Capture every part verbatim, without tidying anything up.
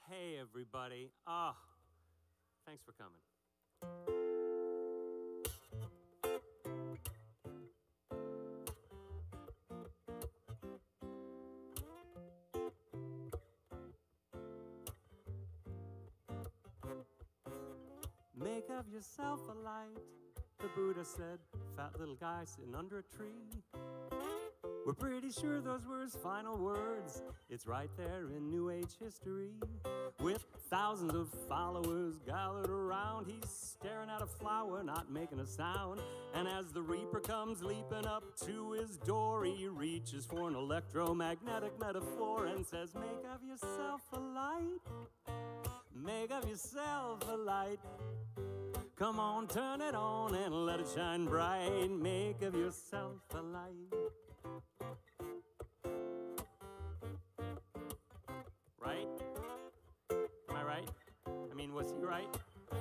Hey, everybody. Ah, oh, thanks for coming. Make of yourself a light, the Buddha said, fat little guy sitting under a tree. We're pretty sure those were his final words. It's right there in New Age history. With thousands of followers gathered around, he's staring at a flower, not making a sound. And as the Reaper comes leaping up to his door, he reaches for an electromagnetic metaphor and says, make of yourself a light. Make of yourself a light. Come on, turn it on and let it shine bright. Make of yourself a light. Right? Am I right? I mean, was he right?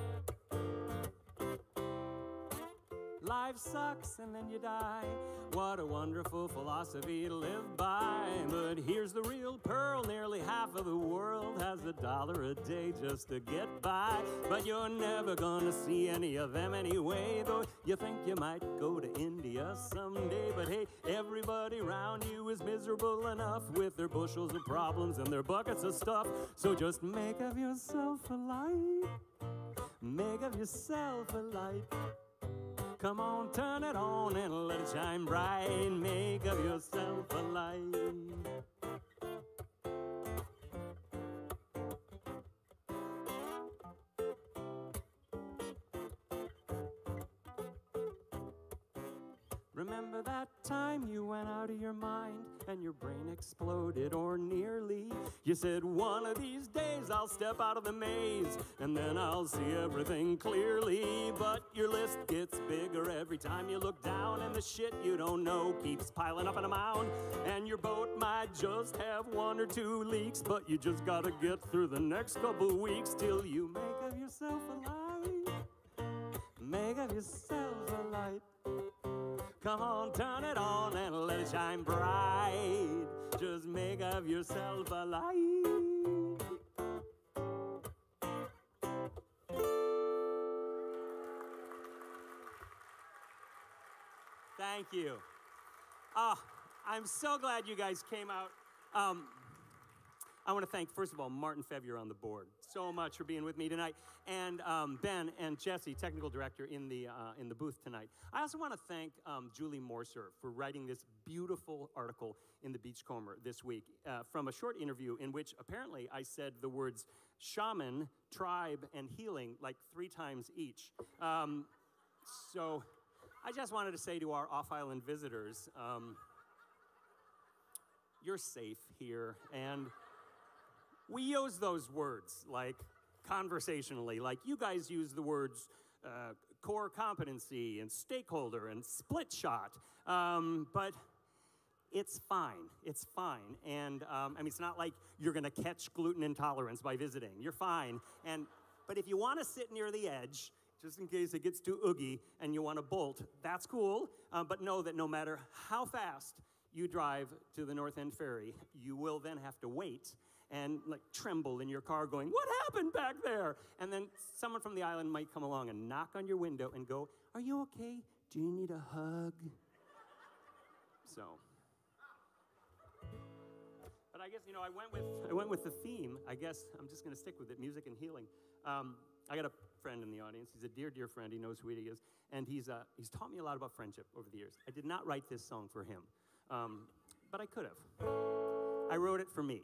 Life sucks and then you die. What a wonderful philosophy to live by. But here's the real pearl. Nearly half of the world has a dollar a day just to get by. But you're never gonna see any of them anyway, though you think you might go to India someday. But hey, everybody around you is miserable enough with their bushels of problems and their buckets of stuff. So just make of yourself a light. Make of yourself a light. Come on, turn it on and let it shine bright. Make of yourself a light. Remember that time you went out of your mind and your brain exploded, or nearly? You said, one of these days I'll step out of the maze and then I'll see everything clearly. But your list gets bigger every time you look down, and the shit you don't know keeps piling up in a mound. And your boat might just have one or two leaks, but you just gotta get through the next couple weeks till you make of yourself a light. Make of yourself a light. Come on, turn it on and let it shine bright. Just make of yourself a light. Thank you. Oh, I'm so glad you guys came out. Um, I want to thank, first of all, Martin Fevier on the board so much for being with me tonight, and um, Ben and Jesse, technical director, in the, uh, in the booth tonight. I also want to thank um, Julie Morser for writing this beautiful article in the Beachcomber this week uh, from a short interview in which apparently I said the words shaman, tribe, and healing like three times each. Um, so I just wanted to say to our off-island visitors, um, you're safe here, and we use those words, like, conversationally. Like, you guys use the words uh, core competency and stakeholder and split shot. Um, but it's fine. It's fine. And, um, I mean, it's not like you're going to catch gluten intolerance by visiting. You're fine. And, but if you want to sit near the edge, just in case it gets too oogie and you want to bolt, that's cool. Uh, but know that no matter how fast you drive to the North End Ferry, you will then have to wait and like tremble in your car going, what happened back there? And then someone from the island might come along and knock on your window and go, are you okay? Do you need a hug? So, but I guess, you know, I went with, I went with the theme. I guess I'm just gonna stick with it, music and healing. Um, I got a friend in the audience. He's a dear, dear friend. He knows who he is. And he's, uh, he's taught me a lot about friendship over the years. I did not write this song for him, um, but I could have. I wrote it for me.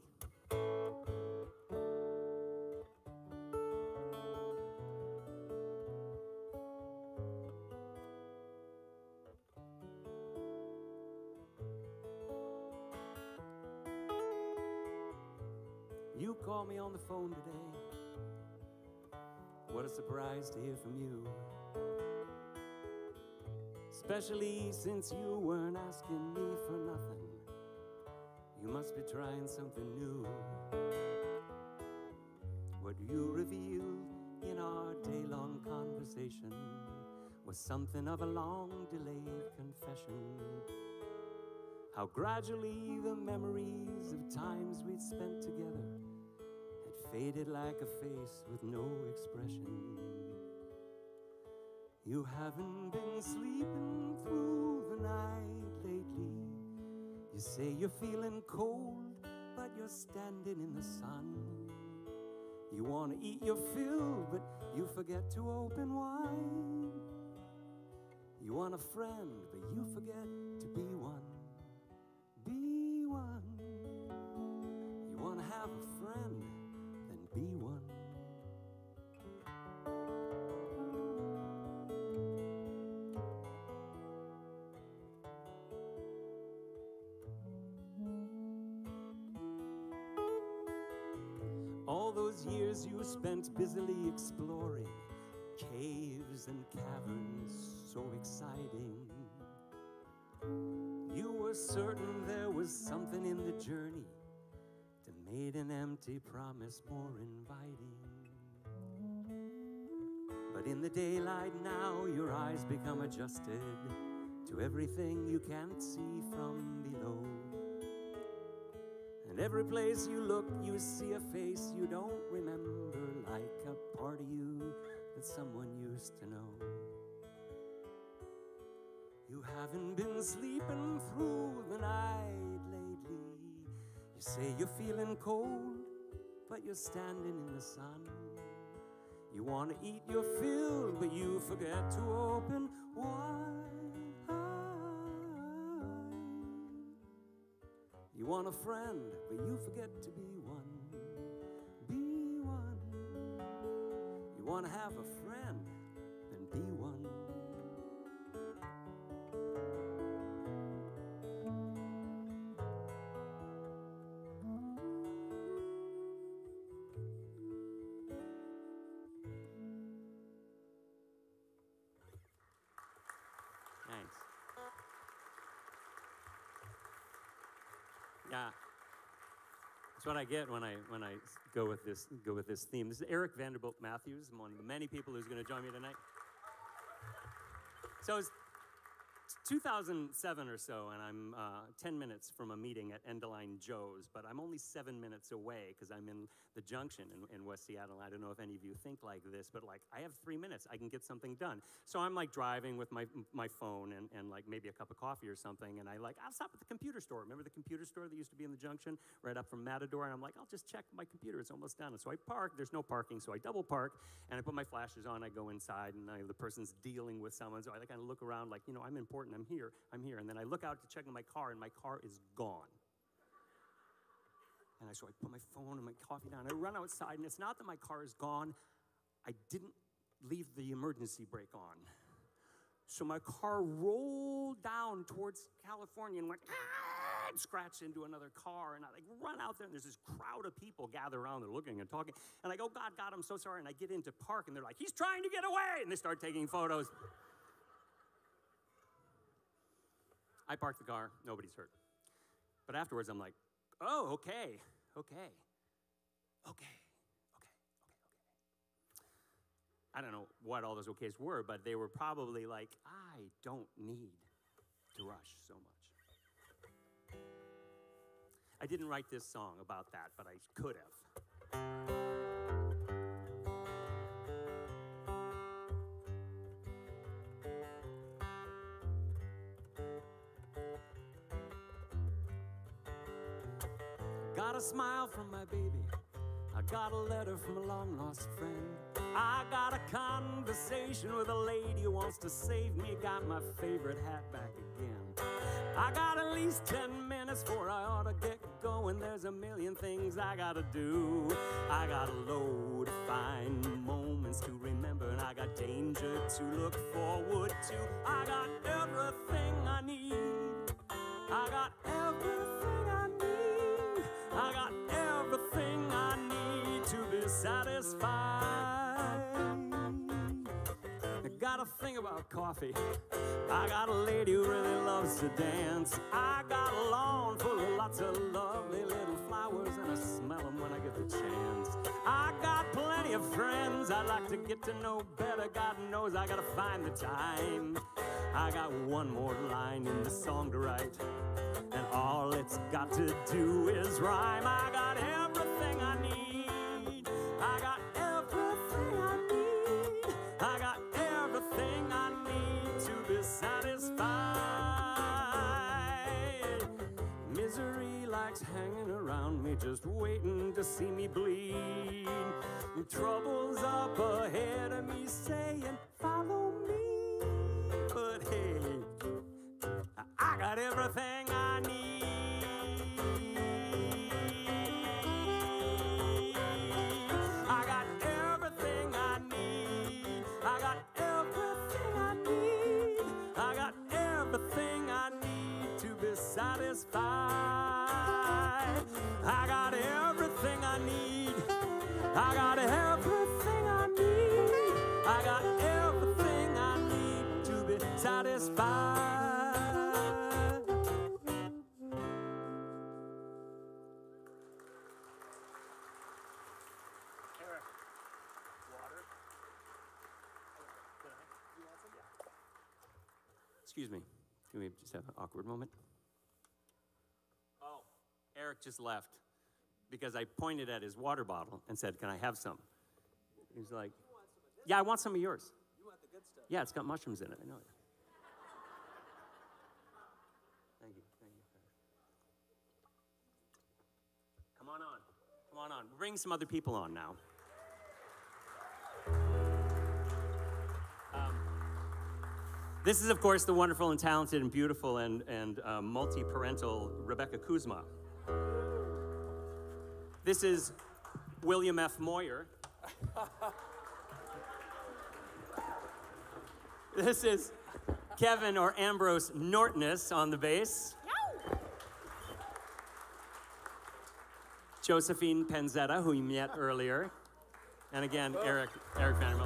You called me on the phone today. What a surprise to hear from you. Especially since you weren't asking me for nothing. You must be trying something new. What you revealed in our day-long conversation was something of a long-delayed confession. How gradually the memories of times we'd spent together had faded like a face with no expression. You haven't been sleeping through the night lately. You say you're feeling cold, but you're standing in the sun. You want to eat your fill, but you forget to open wide. You want a friend, but you forget to be one. Be one. You want to have a friend, then be one. All those years you spent busily exploring caves and caverns, so exciting. You were certain there was something in the journey that made an empty promise more inviting. But in the daylight now, your eyes become adjusted to everything you can't see from below. And every place you look, you see a face you don't remember, like a part of you that someone used to know. You haven't been sleeping through the night lately. You say you're feeling cold, but you're standing in the sun. You want to eat your fill, but you forget to open wide. You want a friend, but you forget to be one. Be one. You want to have a friend, then be one. Thanks. Yeah, that's what I get when I when I go with this go with this theme. This is Eric Vanderbilt Matthews. I'm one of the many people who's going to join me tonight. So it's two thousand seven or so, and I'm uh, ten minutes from a meeting at Endeline Joe's, but I'm only seven minutes away because I'm in the Junction in, in West Seattle. I don't know if any of you think like this, but like I have three minutes, I can get something done. So I'm like driving with my my phone and, and like maybe a cup of coffee or something, and I like, I'll stop at the computer store. Remember the computer store that used to be in the Junction right up from Matador? And I'm like, I'll just check my computer, it's almost done. And so I park, there's no parking, so I double park, and I put my flashes on, I go inside, and I, the person's dealing with someone, so I kind of look around like, you know, I'm important, I'm here, I'm here. And then I look out to check on my car, and my car is gone. And I, so I put my phone and my coffee down. I run outside, and it's not that my car is gone. I didn't leave the emergency brake on. So my car rolled down towards California and went, ah, and scratched into another car. And I like run out there, and there's this crowd of people gather around. They're looking and talking. And I go, God, God, I'm so sorry. And I get into park, and they're like, he's trying to get away. And they start taking photos. I parked the car. Nobody's hurt. But afterwards, I'm like, oh, okay, okay, okay, okay, okay, okay. I don't know what all those okays were, but they were probably like, I don't need to rush so much. I didn't write this song about that, but I could have. Got a smile from my baby. I got a letter from a long-lost friend. I got a conversation with a lady who wants to save me. Got my favorite hat back again. I got at least ten minutes before I ought to get going. There's a million things I gotta do. I got a load of fine moments to remember, and I got danger to look forward to. I got everything I need. I got everything I need. I got everything I need to be satisfied. I got a thing about coffee. I got a lady who really loves to dance. I got a lawn full of lots of lovely little flowers, and I smell them when I get the chance. I got plenty of friends I'd like to get to know better. God knows I gotta find the time. I got one more line in the song to write, and all it's got to do is rhyme. I got everything I need. they just waiting to see me bleed. Troubles up ahead of me saying, follow me. But hey, I got everything I need. I got everything I need. I got everything I need. I got everything I need to be satisfied. I got everything I need. I got everything I need. I got everything I need to be satisfied. Eric, water? You want some? Yeah. Excuse me. Can we just have an awkward moment? Oh, Eric just left because I pointed at his water bottle and said, can I have some? He's like, yeah, I want some of yours. You want the good stuff? Yeah, it's got mushrooms in it. I know it. Thank you. Thank you. Come on on. Come on on. We're bringing some other people on now. Um, this is, of course, the wonderful and talented and beautiful and, and uh, multi-parental Rebecca Kuzma. This is William F. Moyer. This is Kevin or Ambrose Nortness on the bass. No. Josephine Penzetta, who you met earlier. And again, oh. Eric, Eric Vanderbilt.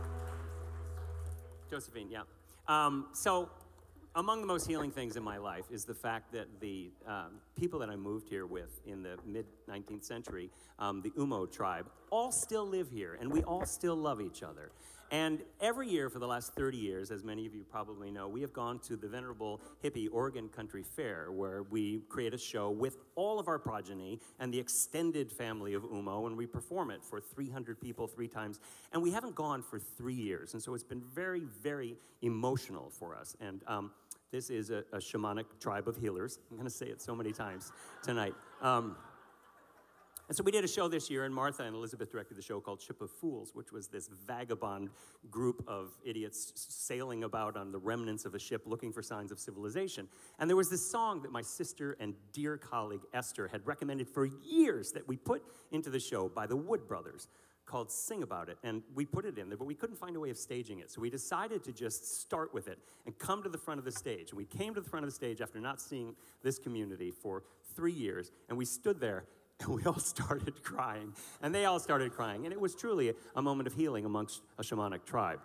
Josephine, yeah. Um, so, among the most healing things in my life is the fact that the um, people that I moved here with in the mid-nineteenth century, um, the Umo tribe, all still live here, and we all still love each other. And every year for the last thirty years, as many of you probably know, we have gone to the venerable hippie Oregon Country Fair, where we create a show with all of our progeny and the extended family of Umo, and we perform it for three hundred people three times. And we haven't gone for three years, and so it's been very, very emotional for us. And um, this is a, a shamanic tribe of healers. I'm going to say it so many times tonight. Um, And so we did a show this year, and Martha and Elizabeth directed the show called Ship of Fools, which was this vagabond group of idiots sailing about on the remnants of a ship looking for signs of civilization. And there was this song that my sister and dear colleague Esther had recommended for years that we put into the show by the Wood Brothers called Sing About It. And we put it in there, but we couldn't find a way of staging it. So we decided to just start with it and come to the front of the stage. And we came to the front of the stage after not seeing this community for three years, and we stood there and we all started crying, and they all started crying, and it was truly a, a moment of healing amongst a shamanic tribe.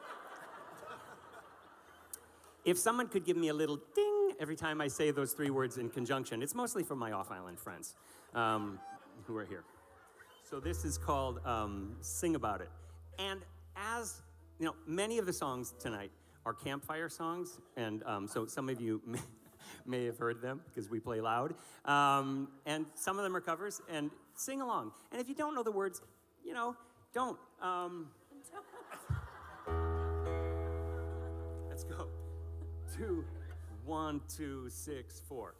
If someone could give me a little ding every time I say those three words in conjunction, it's mostly for my off-island friends um, who are here. So this is called um, Sing About It. And as, you know, many of the songs tonight are campfire songs, and um, so some of you may, may have heard them because we play loud. Um, and some of them are covers, and sing along. And if you don't know the words, you know, don't. Um, let's go. Two, one, two, six, four.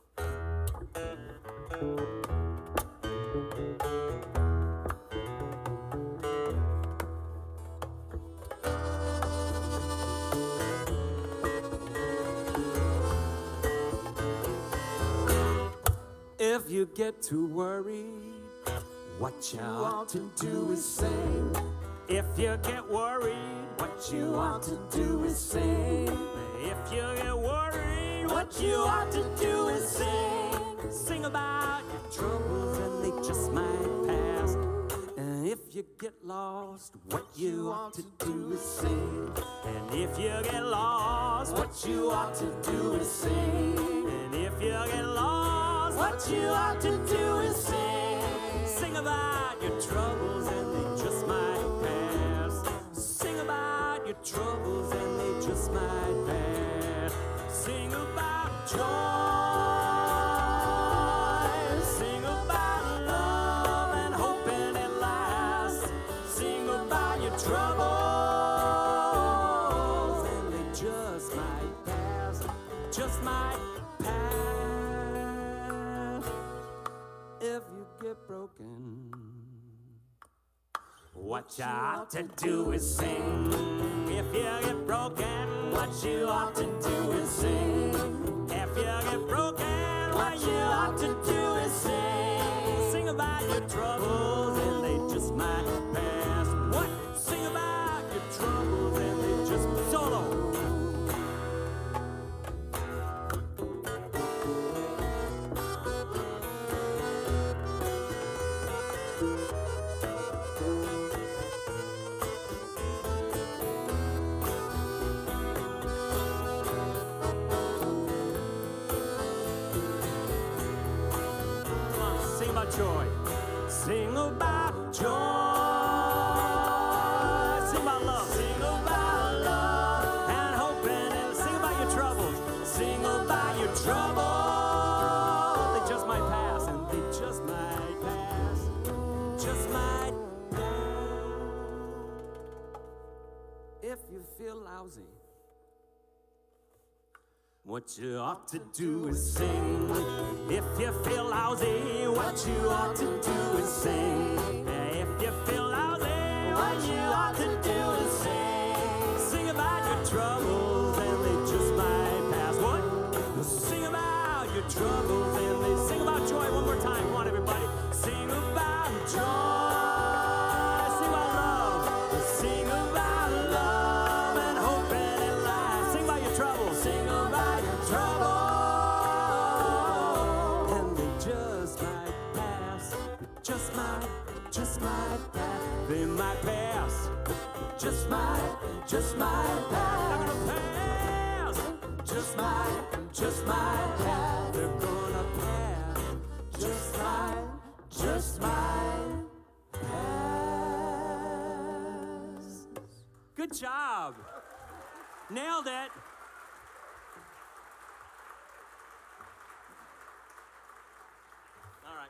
If you get too worried, what you ought to do is sing. If you get worried, what you ought to do is sing. If you get worried, what you ought to do is sing. Sing about your troubles and they just might pass. And if you get lost, what you ought to do is sing. And if you get lost, what you ought to do is sing. And if you get lost, what you ought to do is sing. Sing about your troubles and they just might pass. Sing about your troubles and they just might pass. Sing about joy. Sing about love and hoping it lasts. Sing about your troubles and they just might pass. Just might pass. If you get What you ought to do is sing. If you get broken, what you ought to do is sing. If you get broken, what you ought to do is sing. Sing about your troubles and they just might pass. What? Sing about your troubles and they just solo. Joy. Sing about joy. Sing about love. Sing about love and hope and sing about your troubles. Sing about your troubles. They just might pass and they just might pass. Just might pass. If you feel lousy, what you ought to do is sing. If you feel lousy, what you ought to do is sing. If you feel lousy, what you ought to do is sing. Sing about your troubles and they just might pass. What? Sing about your troubles and they sing about joy. One more time. Come on, everybody. Sing about joy. Sing about love. Sing about love and hope and in life. Sing about your troubles. Sing about trouble, and they just might pass. Just might, just might pass. They might pass. Just might, just might pass. They're gonna pass. Just might, just might pass. They're gonna pass. Just might, just might pass. Good job. Nailed it. All right.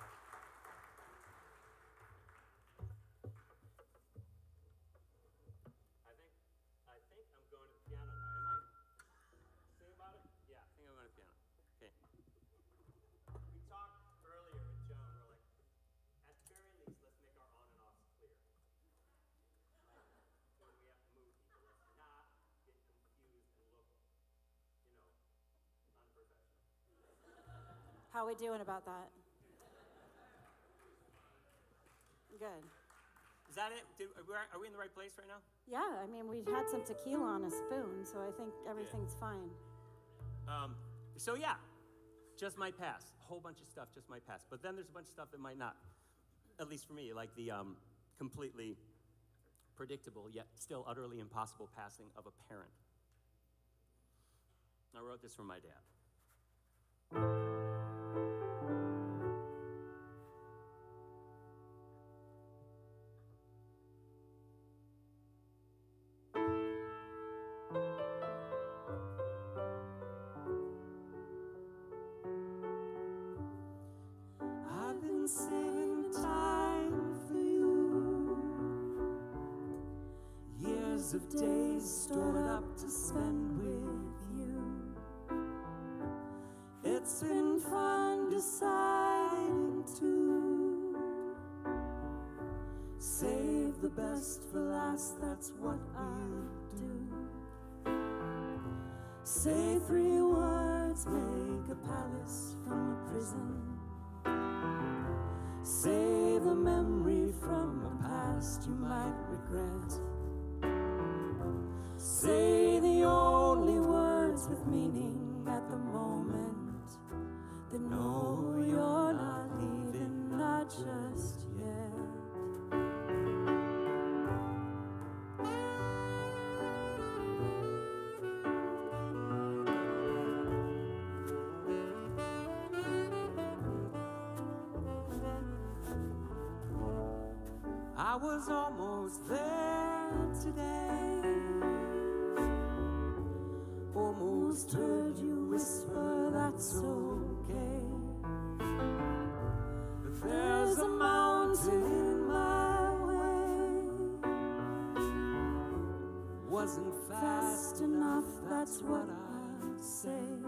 I think I think I'm going to the piano now. Am I? Sing about it? Yeah, I think I'm going to the piano. Okay. We talked earlier with Joan. We're like, at the very least, let's make our on and offs clear. Like, when we have to move people, let's not get confused and look, you know, unprofessional. How we doing about that? Good. Is that it? Did, are, we, are we in the right place right now? Yeah, I mean, we had some tequila on a spoon, so I think everything's yeah. fine. Um, so yeah, just might pass. A whole bunch of stuff just might pass. But then there's a bunch of stuff that might not. At least for me, like the um, completely predictable yet still utterly impossible passing of a parent. I wrote this from my dad. Saving time for you. Years of days stored up to spend with you. It's been fun deciding to save the best for last, that's what we'll do. Say three words, make a palace from a prison. Save a memory from a past you might regret. Say the only words with meaning at the moment. Then know you're not leaving, not just yet. I was almost there today. Almost heard you whisper that's okay. But there's a mountain in my way. Wasn't fast enough, that's what I'd say.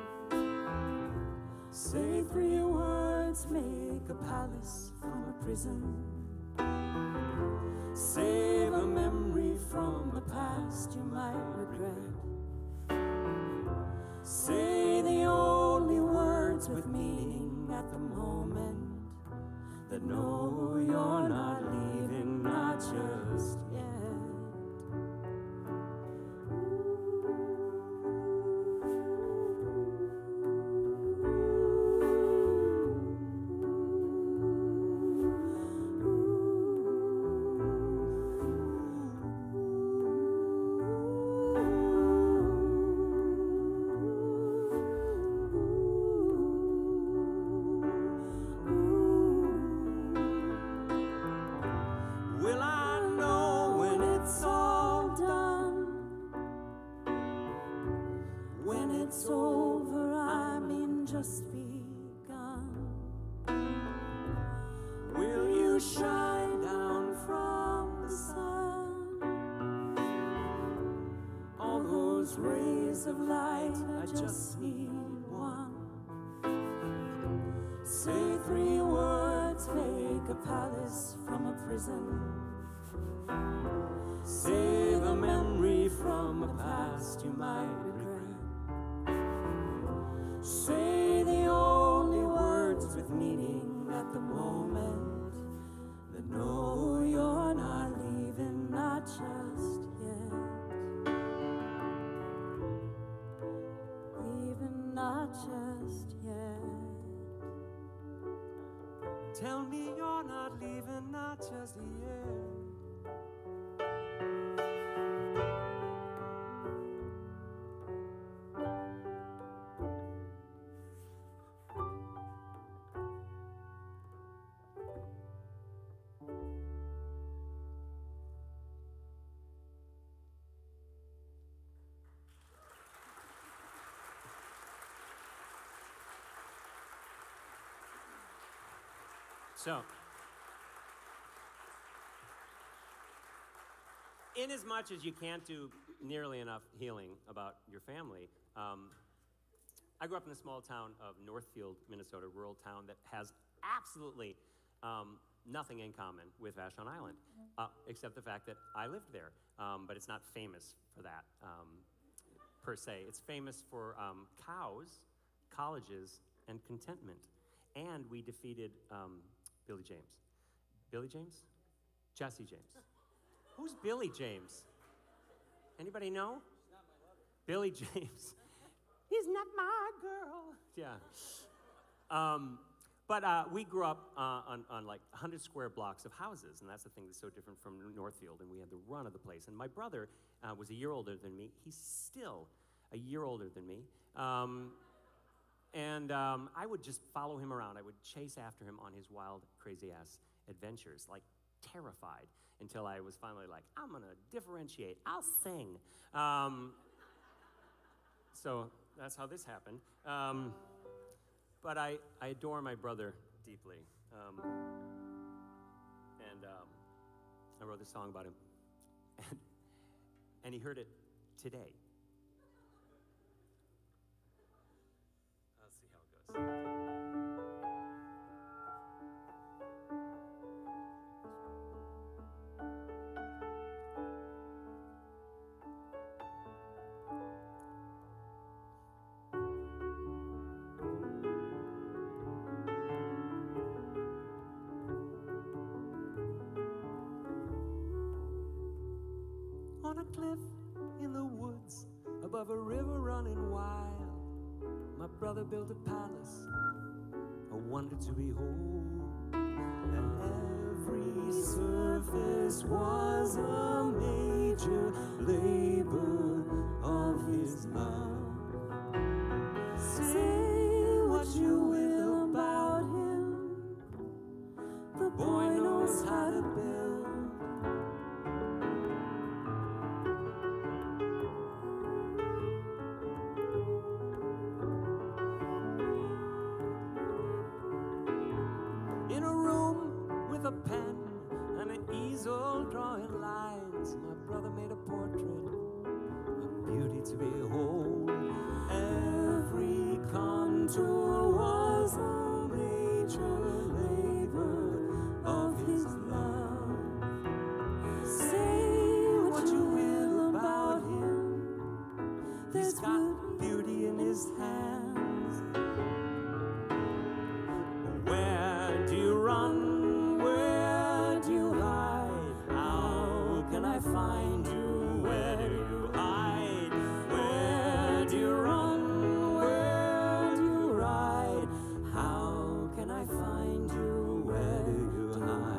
Say three words, make a palace from a prison. Save a memory from the past you might regret. Say the only words with meaning at the moment, that no, you're not leaving, not just yet. It's over, I mean just begun. Will you shine down from the sun? All those rays of light, I just need one. Say three words, make a palace from a prison. Save a memory from a past you might regret. Say the only words with meaning at the moment, that no, you're not leaving, not just yet. Leaving, not just yet. Tell me you're not leaving, not just yet. So, in as much as you can't do nearly enough healing about your family, um, I grew up in the small town of Northfield, Minnesota, a rural town that has absolutely um, nothing in common with Vashon Island, uh, except the fact that I lived there. Um, but it's not famous for that, um, per se. It's famous for um, cows, colleges, and contentment. And we defeated um, Billy James. Billy James? Jesse James. Who's Billy James? Anybody know? Billy James. He's not my girl. Yeah. Um, but uh, we grew up uh, on, on like one hundred square blocks of houses, and that's the thing that's so different from Northfield, and we had the run of the place. And my brother uh, was a year older than me. He's still a year older than me. Um, And um, I would just follow him around. I would chase after him on his wild, crazy-ass adventures, like terrified, until I was finally like, I'm going to differentiate. I'll sing. Um, so that's how this happened. Um, but I, I adore my brother deeply. Um, and um, I wrote this song about him. And, and he heard it today. On a cliff in the woods, above a river running wild, my brother built a palace, a wonder to behold. And every surface was a major labor of his love. Say what you will about him, the boy knows how to build. A pen and an easel drawing lines, my brother made a portrait, a beauty to behold. Every contour was a major labor of his love. his hands. Where do you run? Where do you hide? How can I find you? Where do you hide? Where do you run? Where do you ride? How can I find you? Where do you hide?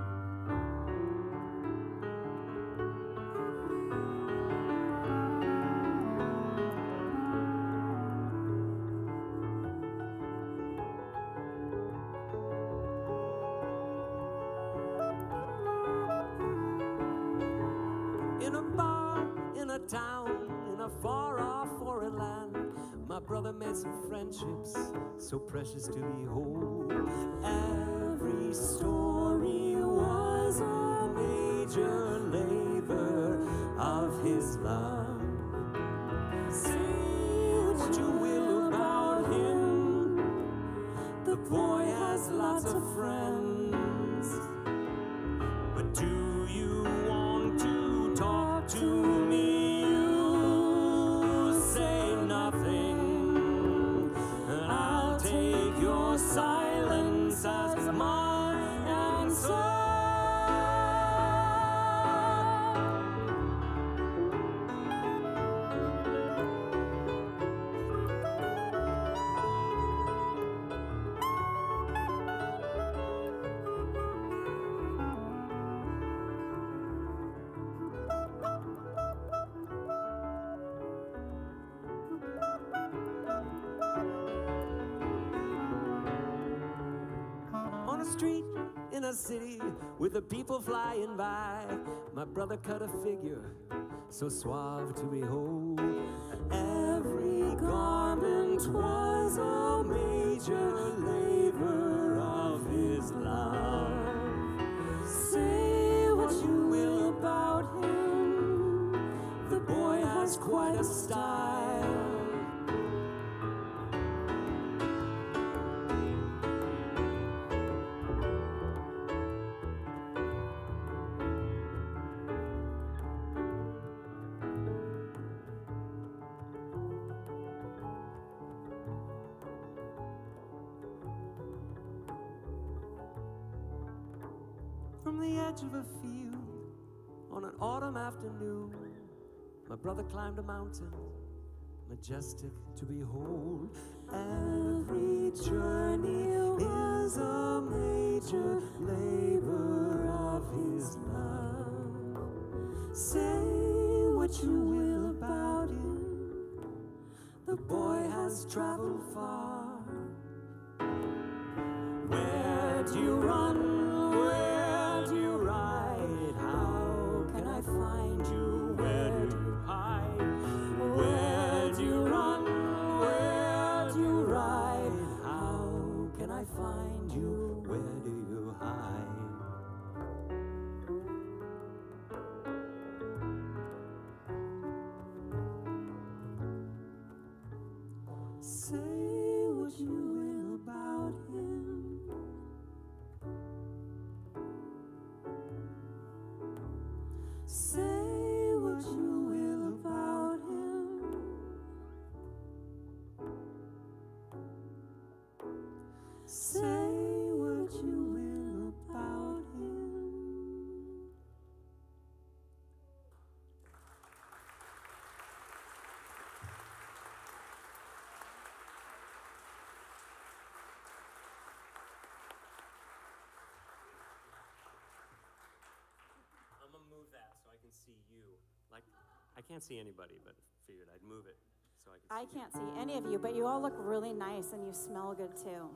In a bar, in a town, in a far-off foreign land, my brother made some friendships so precious to behold. Every story was a major labor of his love. Say what you will about him, the boy has lots of friends. But do you want to talk to me? You say nothing, and I'll take your silence as my answer. On a street in a city with the people flying by, my brother cut a figure so suave to behold. Every garment was a major labor of his love. Say what you will about him, the boy has quite a style. From the edge of a field on an autumn afternoon, my brother climbed a mountain, majestic to behold. Every journey is a major labor of his love. Say what you will about him, the boy has traveled far. Where do you run? Where do you ride? How can I find you? Where do you hide? Where do you run? Where do you ride? How can I find you? Where do you hide? Say what you will about him, say what you will about him, say what you will about him. I'm gonna move that so I can see you. Like, I can't see anybody, but figured I'd move it so I can I see can't see any of you, but you all look really nice and you smell good too. you.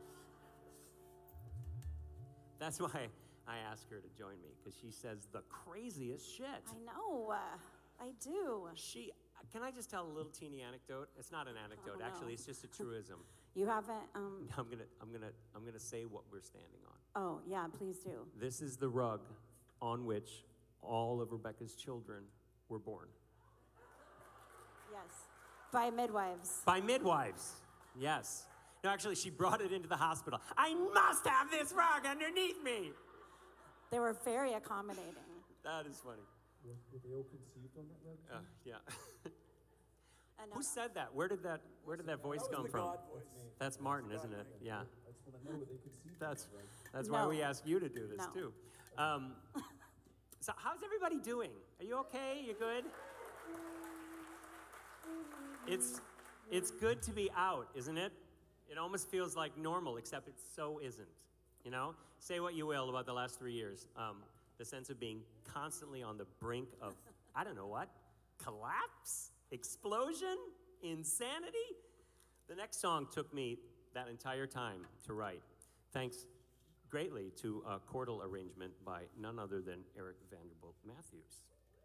That's why I asked her to join me, because she says the craziest shit. I know. Uh, I do. She, can I just tell a little teeny anecdote? It's not an anecdote, Oh, no. actually, it's just a truism. You haven't, um, I'm gonna, I'm gonna, I'm gonna say what we're standing on. oh, yeah, please do. This is the rug on which all of Rebecca's children were born. Yes. By midwives. By midwives, yes. No, actually, she brought it into the hospital. I must have this rug underneath me. They were very accommodating. That is funny. Were, were they all conceived on that rug? Uh, yeah. Uh, no, Who no. said that? Where did that Where did that voice That was come the from? God voice. That's Martin, isn't it? Yeah. That's when I know they could see. That's me, right? that's why No. we ask you to do this No. too. Um, so how's everybody doing? Are you okay? You good? It's it's good to be out, isn't it? It almost feels like normal, except it so isn't. You know? Say what you will about the last three years. Um, the sense of being constantly on the brink of, I don't know what, collapse? Explosion? Insanity? The next song took me that entire time to write, thanks greatly to a chordal arrangement by none other than Eric Vanderbilt Matthews.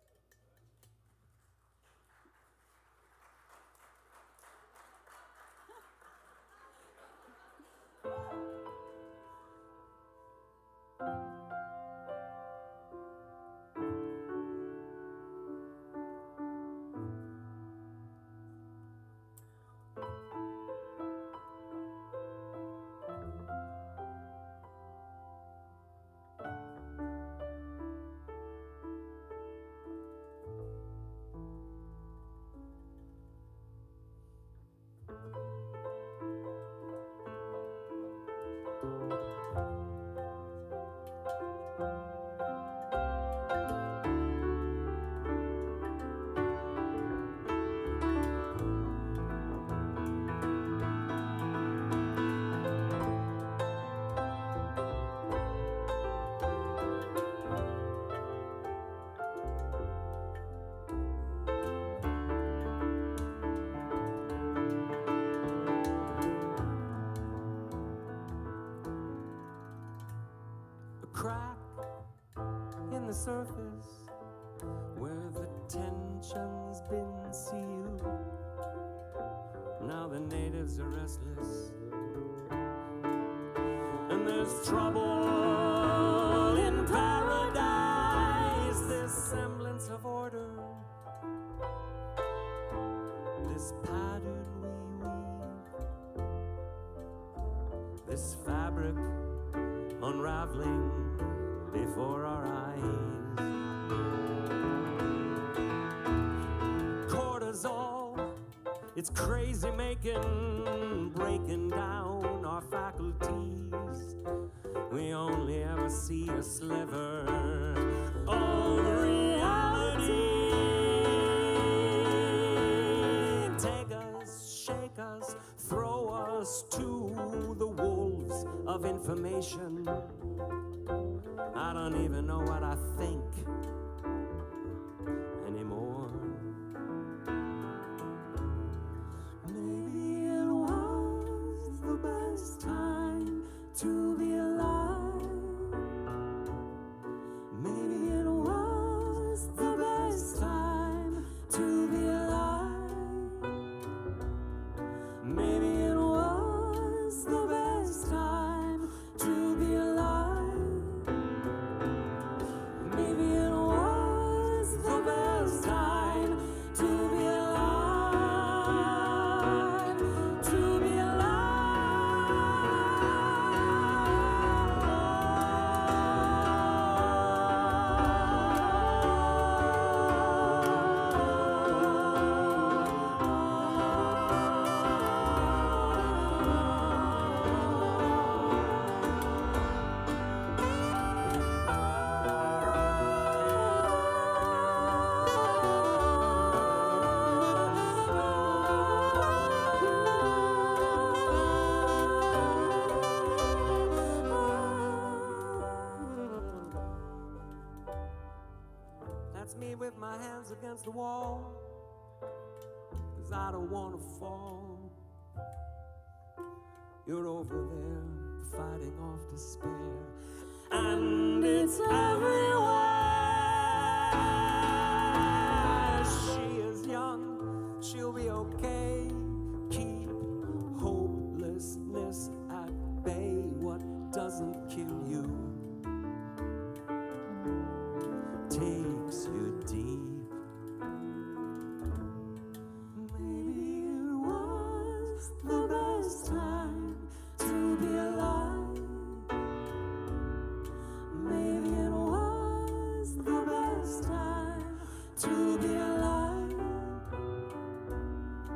Crack in the surface where the tension's been sealed. Now the natives are restless, and there's trouble in paradise. This semblance of order, this pattern we weave, this fabric unraveling before our eyes. Cortisol, it's crazy making, breaking down our faculties. We only ever see a sliver of reality. Take us, shake us, throw us to the wolves of information. I don't even know what I think anymore. Maybe it was the best time to be alive. Maybe it was the best time to be alive. Maybe it was the best time to be alive. Maybe it was the best time to be alive, to be That's me with my hands against the wall, 'cause I don't wanna fall. You're over there fighting off despair, and it's everywhere. She is young, she'll be okay. Keep hopelessness at bay. What doesn't kill you takes you deep. Maybe it was the best time to be alive. Maybe it was the best time to be alive.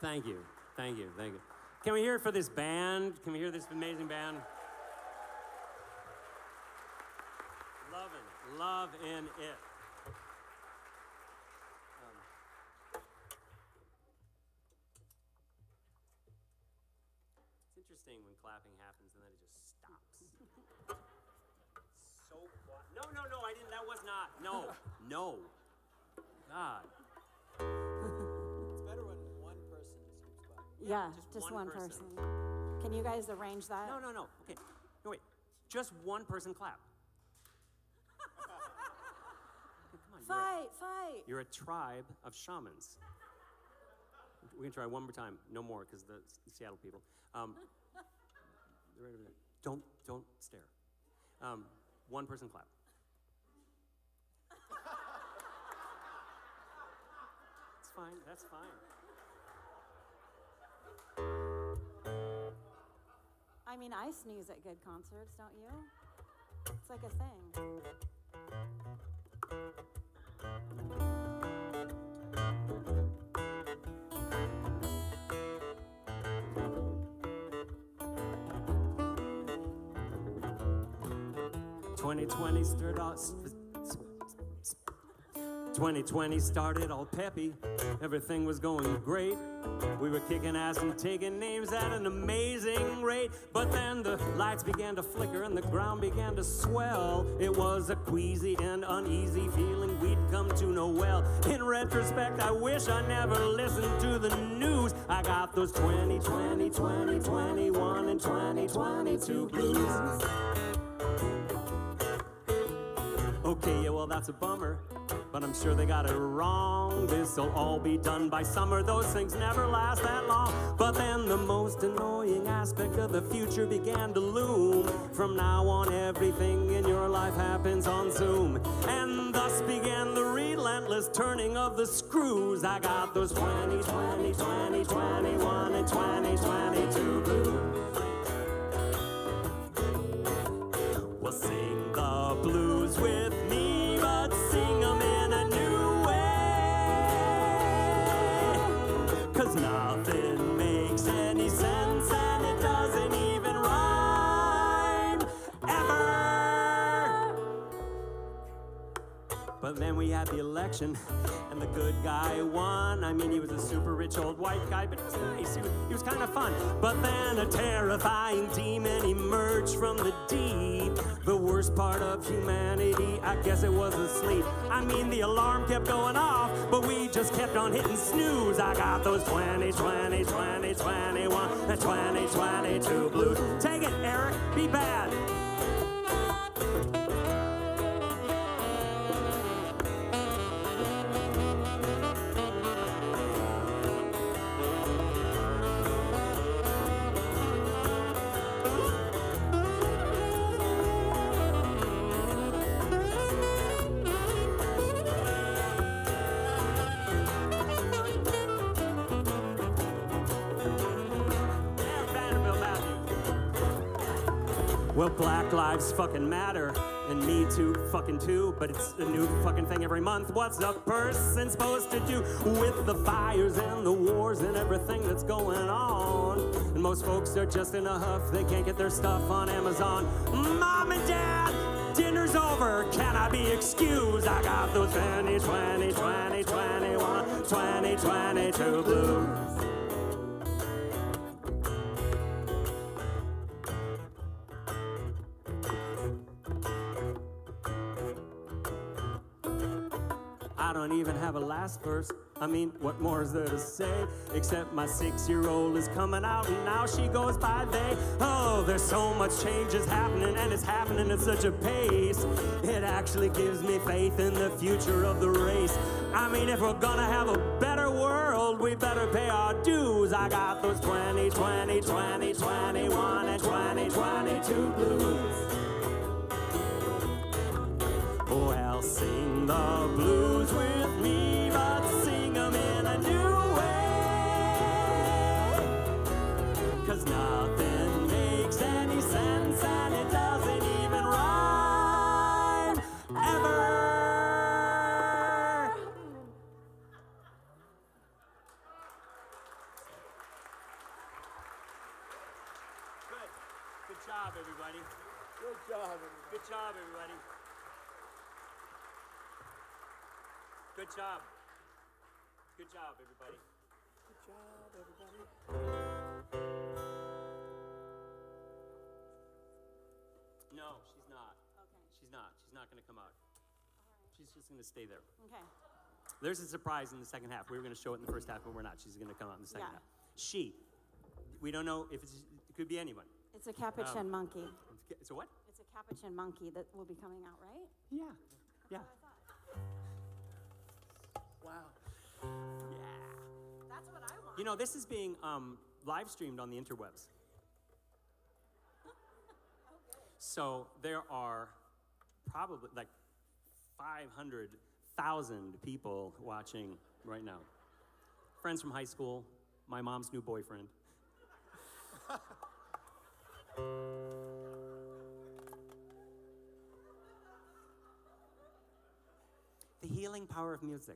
Thank you, thank you, thank you. Can we hear it for this band? Can we hear this amazing band? Loving, loving it. Um, it's interesting when clapping happens and then it just stops. So quiet. No, no, no, I didn't, that was not, no, no. God. It's better when one person just keeps clapping. Yeah, just just, one one, person. person. Can you guys arrange that? No, no, no, okay. No, wait, just one person clap. Come on, Fight, fight. You're a, you're a tribe of shamans. We can try one more time, no more, because the, the Seattle people. Um, don't, don't stare. Um, one person clap. It's fine, that's fine. I mean, I sneeze at good concerts, don't you? It's like a thing. twenty twenty stirred us. twenty twenty started all peppy. Everything was going great. We were kicking ass and taking names at an amazing rate. But then the lights began to flicker and the ground began to swell. It was a queasy and uneasy feeling we'd come to know well. In retrospect, I wish I never listened to the news. I got those twenty twenty, twenty twenty-one, and twenty twenty-two blues. Okay, yeah, well, that's a bummer, but I'm sure they got it wrong. This'll all be done by summer. Those things never last that long. But then the most annoying aspect of the future began to loom. From now on, everything in your life happens on Zoom. And thus began the relentless turning of the screws. I got those twenty twenty, twenty twenty-one, and twenty twenty-two blues. Well, sing the blues with me, but sing them in a new way. Cause nothing makes any sense and it doesn't even rhyme ever. But then we had the election and the good guy won. I mean, he was a super rich old white guy, but he was nice. He was, he was kind of fun. But then a terrifying demon emerged from the deep. The worst part of humanity, I guess it was asleep. I mean, the alarm kept going off, but we just kept on hitting snooze. I got those twenty twenty, twenty twenty-one, and twenty twenty-two blues. Take it, Eric. Be bad. Well, Black Lives fucking matter, and me too fucking too, but it's a new fucking thing every month. What's a person supposed to do with the fires and the wars and everything that's going on? And most folks are just in a huff, they can't get their stuff on Amazon. Mom and Dad, dinner's over, can I be excused? I got those twenty twenty, twenty twenty-one, twenty twenty-two blues. I don't even have a last verse. I mean, what more is there to say? Except my six-year-old is coming out and now she goes by they. Oh, there's so much change is happening and it's happening at such a pace. It actually gives me faith in the future of the race. I mean, if we're gonna have a better world, we better pay our dues. I got those twenty twenty, twenty twenty-one, and twenty twenty-two blues. Well, sing the blues with me, but sing them in a new way. Cause nothing makes any sense and it doesn't even rhyme ever. job, everybody. Good job, everybody. Good job, everybody. Good job. Good job, everybody. Good job, everybody. No, she's not. Okay. She's not. She's not going to come out. She's just going to stay there. Okay. There's a surprise in the second half. We were going to show it in the first half, but we're not. She's going to come out in the second Yeah. half. She. We don't know if it's, it could be anyone. It's a capuchin Um, monkey. It's a what? It's a capuchin monkey that will be coming out, right? Yeah. Yeah. Wow. Yeah. That's what I want. You know, this is being um, live streamed on the interwebs. So there are probably like five hundred thousand people watching right now. Friends from high school, my mom's new boyfriend. The healing power of music.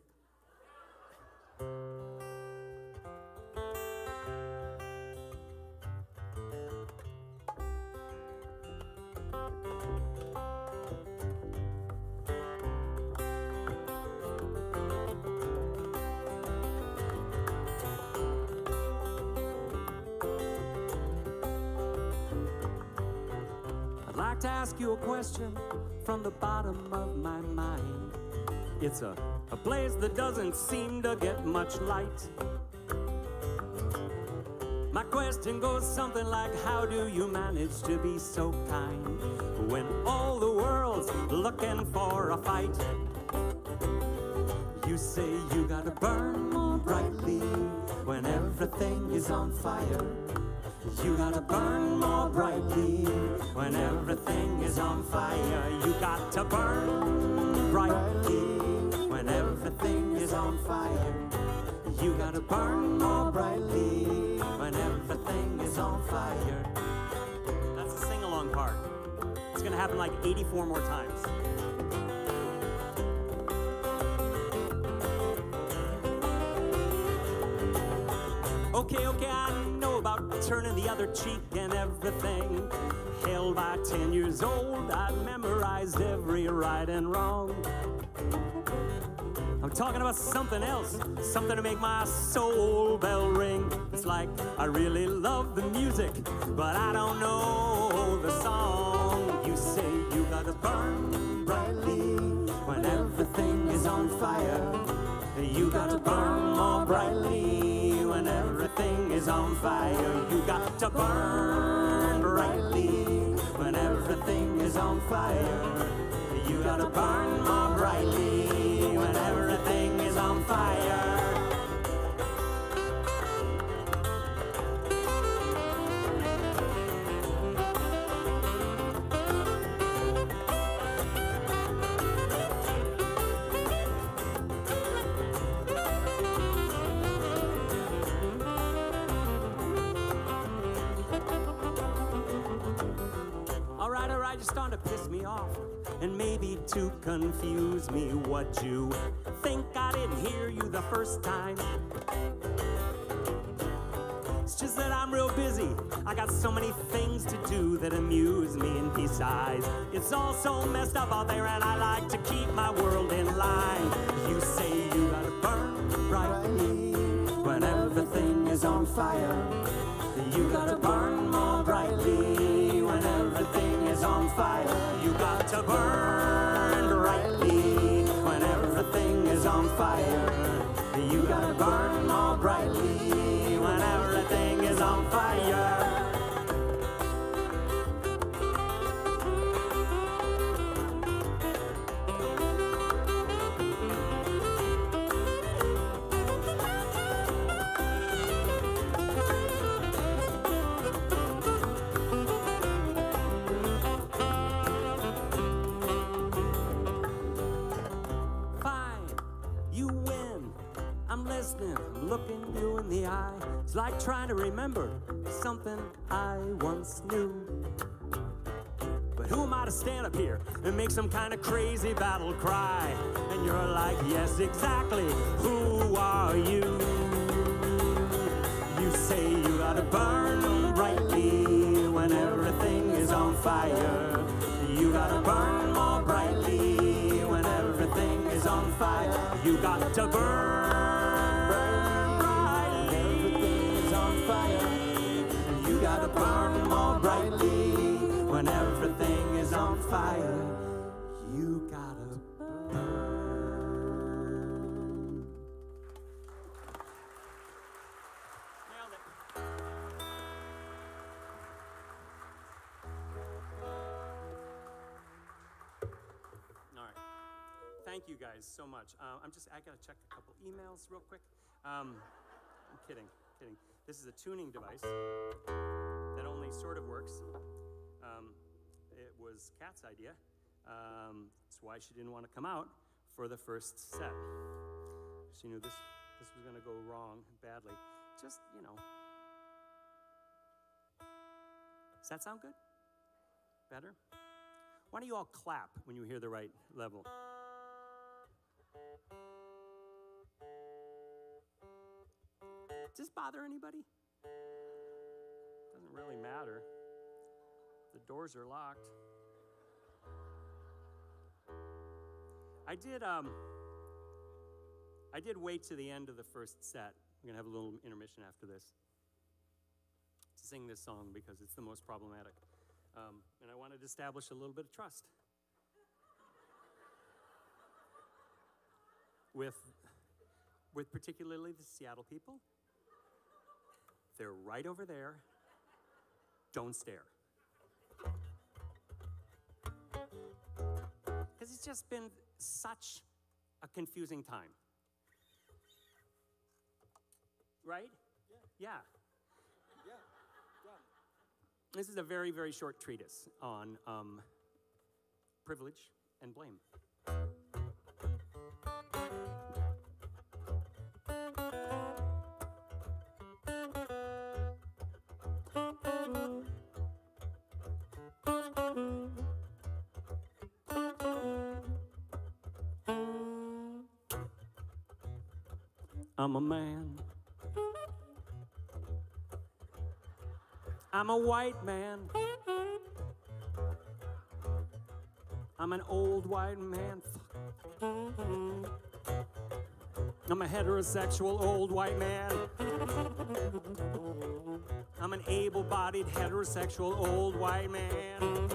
I'd like to ask you a question from the bottom of my mind. It's a, a place that doesn't seem to get much light. My question goes something like, how do you manage to be so kind when all the world's looking for a fight? You say you gotta burn more brightly when everything is on fire. You gotta burn more brightly when everything is on fire. You got to burn brightly when everything is on fire. You gotta burn more brightly when everything is on fire. That's the sing-along part. It's gonna happen like eighty-four more times. Okay, okay, I know about turning the other cheek and everything. Hell, by ten years old, I memorized every right and wrong. I'm talking about something else, something to make my soul bell ring. It's like I really love the music, but I don't know the song. You say you gotta burn brightly when everything is on fire. You gotta burn more brightly when everything is on fire. You got to burn brightly when everything is on fire. You gotta burn more brightly when everything is on fire. Alright, alright, you're starting to piss me off and maybe to confuse me. What you think I didn't hear you the first time? It's just that I'm real busy. I got so many things to do that amuse me, and besides, it's all so messed up out there and I like to keep my world in line. You say you gotta burn brightly when everything is on fire. You gotta burn more brightly when everything is on fire. You got to burn brightly when everything is on fire. You gotta burn more brightly when everything is on fire. I'm looking you in the eye. It's like trying to remember something I once knew. But who am I to stand up here and make some kind of crazy battle cry? And you're like, yes, exactly. Who are you? You say you gotta burn brightly when everything is on fire. You got to burn brightly. Everything is on fire. You gotta burn more brightly. When everything is on fire, you gotta burn. Nailed it. All right. Thank you guys so much. Uh, I'm just, I gotta check a couple emails real quick. Um, I'm kidding, kidding. This is a tuning device that only sort of works. Um, it was Kat's idea. Um, that's why she didn't want to come out for the first set. She knew this, this was gonna go wrong badly. Just, you know. Does that sound good? Better? Why don't you all clap when you hear the right level? Does this bother anybody? Doesn't really matter. The doors are locked. I did, um, I did wait to the end of the first set. We're gonna have a little intermission after this to sing this song because it's the most problematic. Um, and I wanted to establish a little bit of trust with, with particularly the Seattle people. They're right over there. Don't stare. Because it's just been such a confusing time. Right? Yeah. Yeah. Yeah. This is a very, very short treatise on um, privilege and blame. I'm a man. I'm a white man. I'm an old white man. I'm a heterosexual old white man. I'm an able-bodied heterosexual old white man.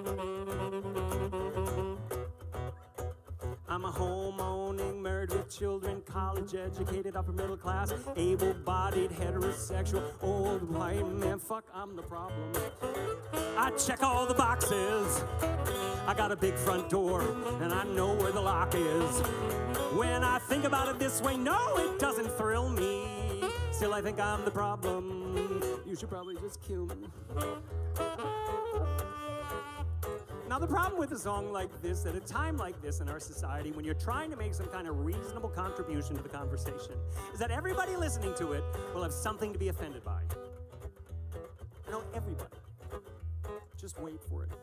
I'm a home-owning, married with children, college-educated, upper-middle class, able-bodied, heterosexual, old white man. Fuck, I'm the problem. I check all the boxes. I got a big front door, and I know where the lock is. When I think about it this way, no, it doesn't thrill me. Still, I think I'm the problem. You should probably just kill me. Now, the problem with a song like this, at a time like this in our society, when you're trying to make some kind of reasonable contribution to the conversation, is that everybody listening to it will have something to be offended by. You know, everybody. Just wait for it.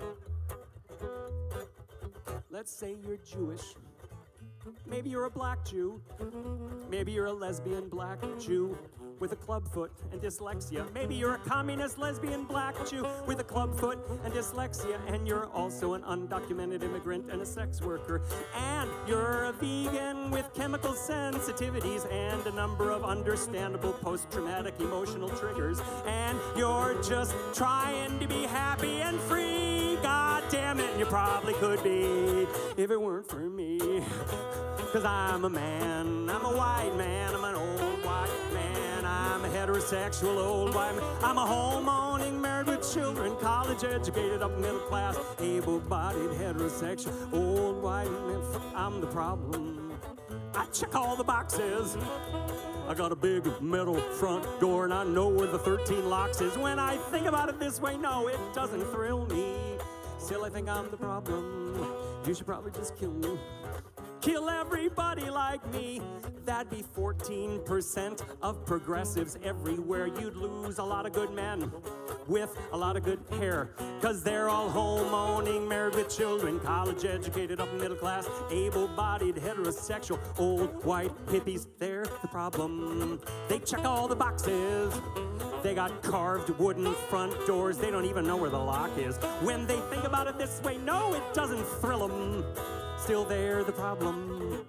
Let's say you're Jewish. Maybe you're a black Jew. Maybe you're a lesbian black Jew with a clubfoot and dyslexia. Maybe you're a communist lesbian black Jew with a clubfoot and dyslexia. And you're also an undocumented immigrant and a sex worker. And you're a vegan with chemical sensitivities and a number of understandable post-traumatic emotional triggers. And you're just trying to be happy and free. God damn it, you probably could be if it weren't for me. Cause I'm a man, I'm a white man, I'm an old white man, I'm a heterosexual old white man, I'm a home-owning, married with children, college-educated, up middle class, able-bodied, heterosexual old white man. I'm the problem. I check all the boxes. I got a big metal front door and I know where the thirteen locks is. When I think about it this way, no, it doesn't thrill me. Still, I think I'm the problem. You should probably just kill me. Kill everybody like me. That'd be fourteen percent of progressives everywhere. You'd lose a lot of good men with a lot of good hair. Cause they're all home-owning, married with children, college-educated, upper middle class, able-bodied, heterosexual, old white hippies. They're the problem. They check all the boxes. They got carved wooden front doors. They don't even know where the lock is. When they think about it this way, no, it doesn't thrill them. Still they're the problem.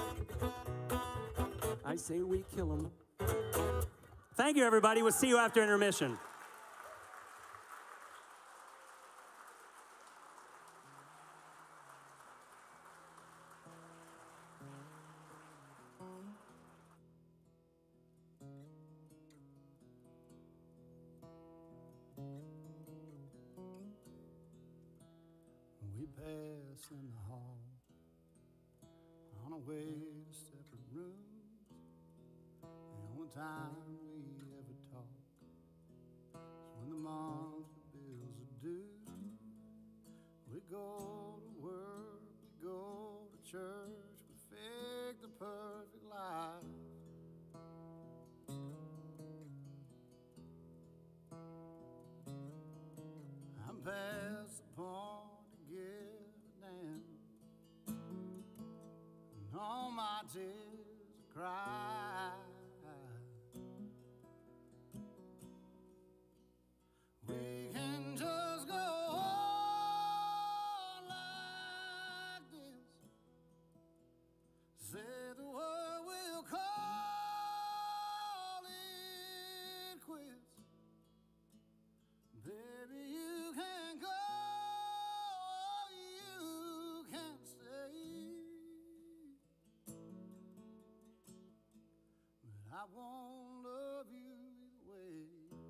I say we kill them. Thank you, everybody. We'll see you after intermission. We pass in the hall on our way to separate rooms. The only time we ever talk is when the monthly bills are due. We go to work, we go to church, we fake the perfect life. I'm past the point to give a damn, and all my tears are cry. We can just go on like this. Say the word, we'll call it quits. Baby, you can go, you can stay, but I won't love you either way.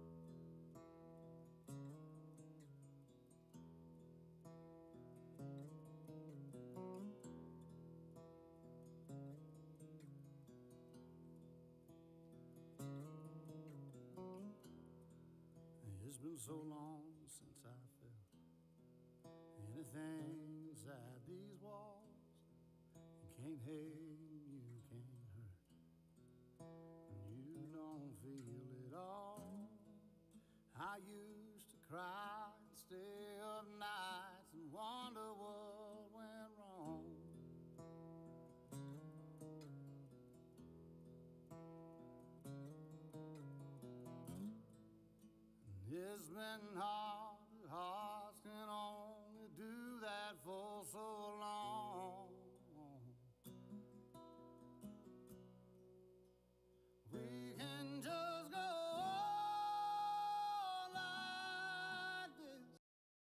It's been so long since I felt anything inside these walls. You can't hate, you can't hurt, and you don't feel it all. I used to cry and stay up nights and wonder what went wrong. It's been hard, hearts can only do that for so long. We can just go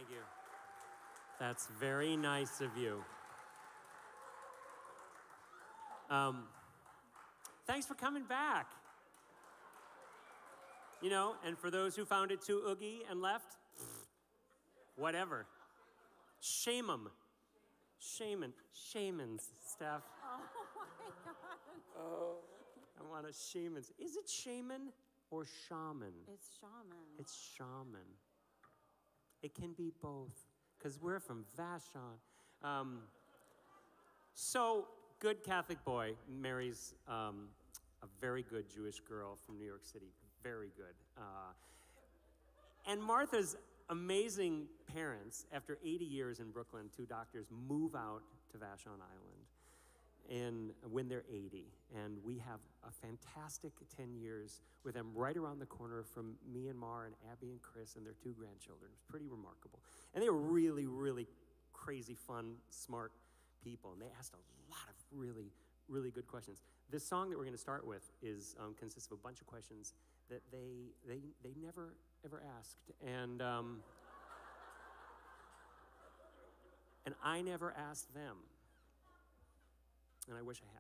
Thank you. That's very nice of you. Um, thanks for coming back. You know, and for those who found it too oogie and left, whatever. Shame 'em. Shaman. Shamans, Steph. Oh my God. Oh. I want a shaman. Is it shaman or shaman? It's shaman. It's shaman. It can be both, because we're from Vashon. Um, so, good Catholic boy marries um, a very good Jewish girl from New York City. Very good. Uh, and Martha's amazing parents, after eighty years in Brooklyn, two doctors, move out to Vashon Island and when they're eighty. And we have a fantastic ten years with them right around the corner from me and Mar and Abby and Chris and their two grandchildren. It's pretty remarkable. And they were really, really crazy, fun, smart people. And they asked a lot of really, really good questions. This song that we're going to start with is um, consists of a bunch of questions that they they they never ever asked, and um, and I never asked them, and I wish I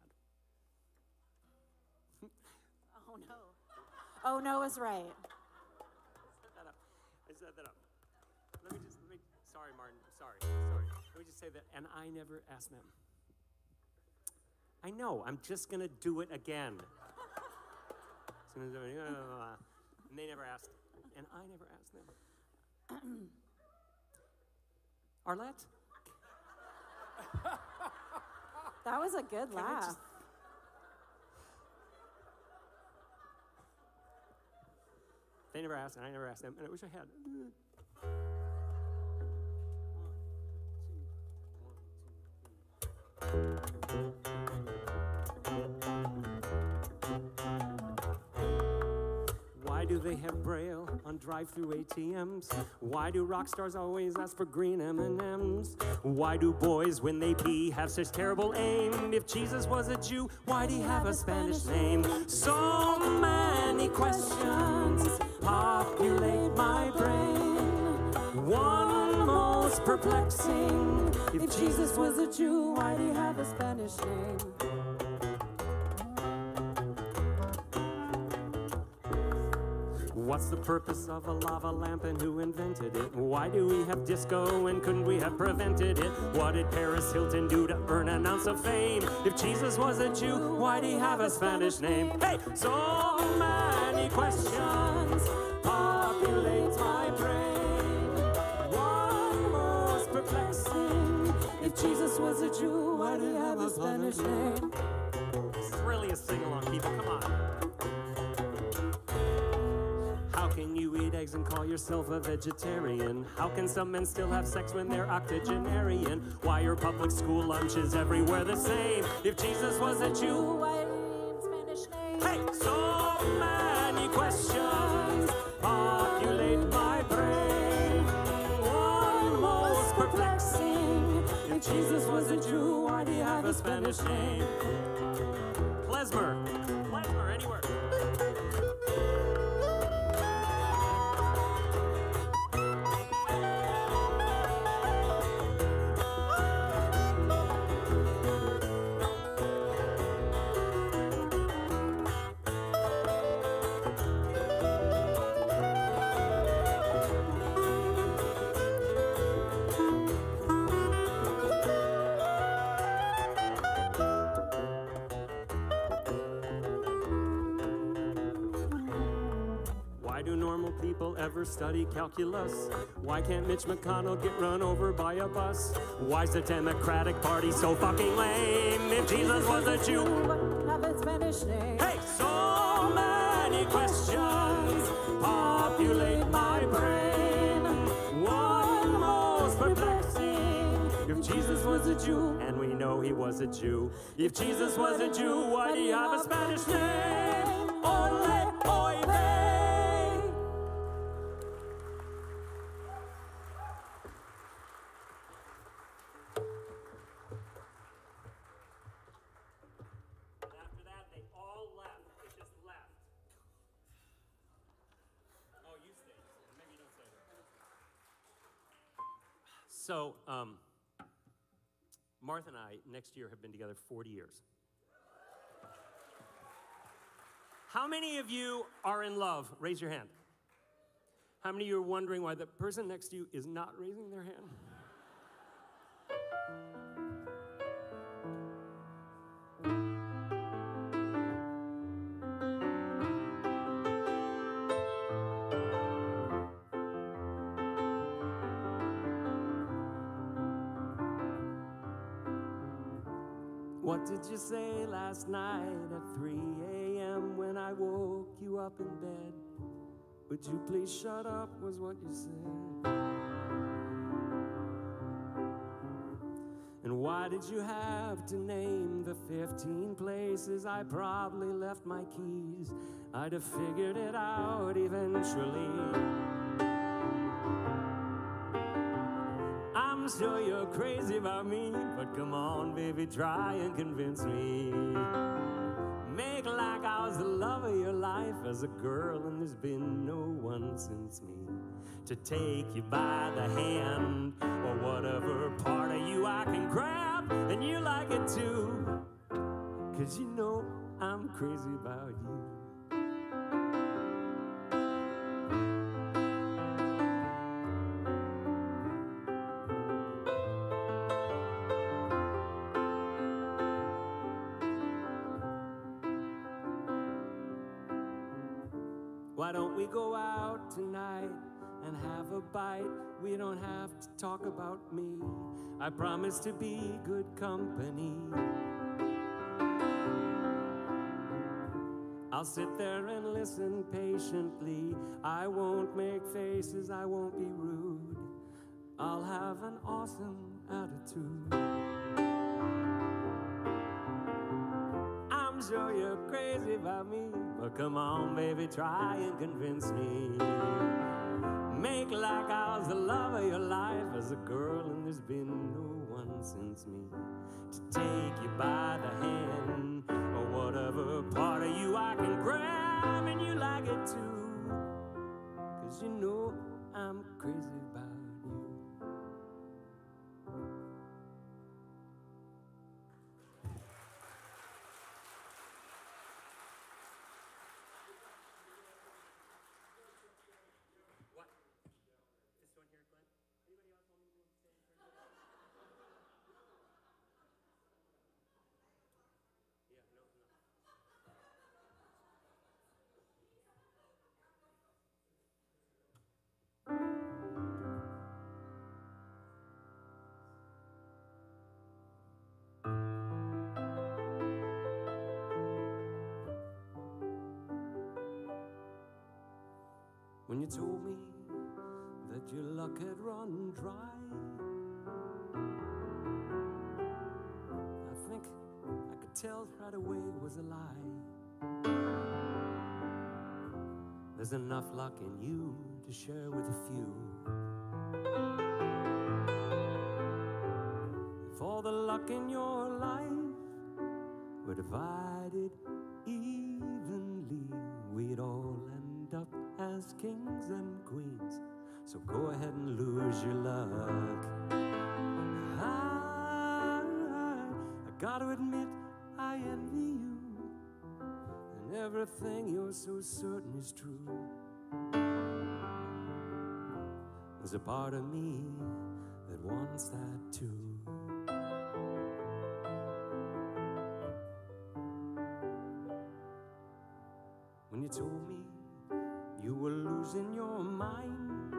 had. Oh no. Oh no is right. I set that up. I set that up. Let me just let me. Sorry, Martin. Sorry. Sorry. Let me just say that, and I never asked them. I know. I'm just gonna do it again. And they never asked, and I never asked them. Arlette? That was a good Can I laugh. just- They never asked, and I never asked them, and I wish I had. Why do they have Braille on drive-through A T Ms? Why do rock stars always ask for green M and M's? Why do boys, when they pee, have such terrible aim? If Jesus was a Jew, why'd he have a Spanish name? So many questions populate my brain. One most perplexing: if Jesus was a Jew, why'd he have a Spanish name? What's the purpose of a lava lamp and who invented it? Why do we have disco and couldn't we have prevented it? What did Paris Hilton do to earn an ounce of fame? If Jesus was a Jew, why'd he have a Spanish name? Hey! So many questions populate my brain. One most perplexing: if Jesus was a Jew, why'd he have a Spanish name? This is really a sing-along, people, come on. How can you eat eggs and call yourself a vegetarian? How can some men still have sex when they're octogenarian? Why are public school lunches everywhere the same? If Jesus was a Jew, Why Spanish name? hey! So many questions populate my brain. One most perplexing: if Jesus was a Jew, why'd he have a Spanish name? Klezmer. Klezmer, anywhere. Why do normal people ever study calculus? Why can't Mitch McConnell get run over by a bus? Why's the Democratic Party so fucking lame? If Jesus was a Jew, Have a Spanish name. hey! So many questions populate my brain. One most perplexing: if Jesus was a Jew, and we know he was a Jew. If Jesus was a Jew, why'd he have a Spanish name? Ole, oy vey. After that, they all left. They just left. Oh, you stayed. Maybe you don't stay. So, um, Martha and I, next year, have been together forty years. How many of you are in love? Raise your hand. How many of you are wondering why the person next to you is not raising their hand? What did you say last night at three a.m. when I woke you up in bed? Would you please shut up, was what you said. And why did you have to name the fifteen places I probably left my keys? I'd have figured it out eventually. I'm sure you're crazy about me, but come on, baby, try and convince me. Make like I was the love of your life as a girl, and there's been no one since me to take you by the hand, or whatever part of you I can grab, and you like it too, 'cause you know I'm crazy about you. Why don't we go out tonight and have a bite? We don't have to talk about me. I promise to be good company. I'll sit there and listen patiently. I won't make faces, I won't be rude. I'll have an awesome attitude. I'm sure you're crazy about me, but come on, baby, try and convince me. Make like I was the love of your life as a girl, and there's been no one since me to take you by the hand, or whatever part of you I can grab, and you like it too, 'cause you know I'm crazy about you. What? This one here, Glenn? Anybody else want me to stay in front of you? Yeah, no, no. When you told me that your luck had run dry, I think I could tell right away it was a lie. There's enough luck in you to share with a few. If all the luck in your life were divided evenly, we'd all end up as kings and queens. So go ahead and lose your luck. I, I gotta admit, I envy you, and everything you're so certain is true. There's a part of me that wants that too. When you told me you were losing your mind,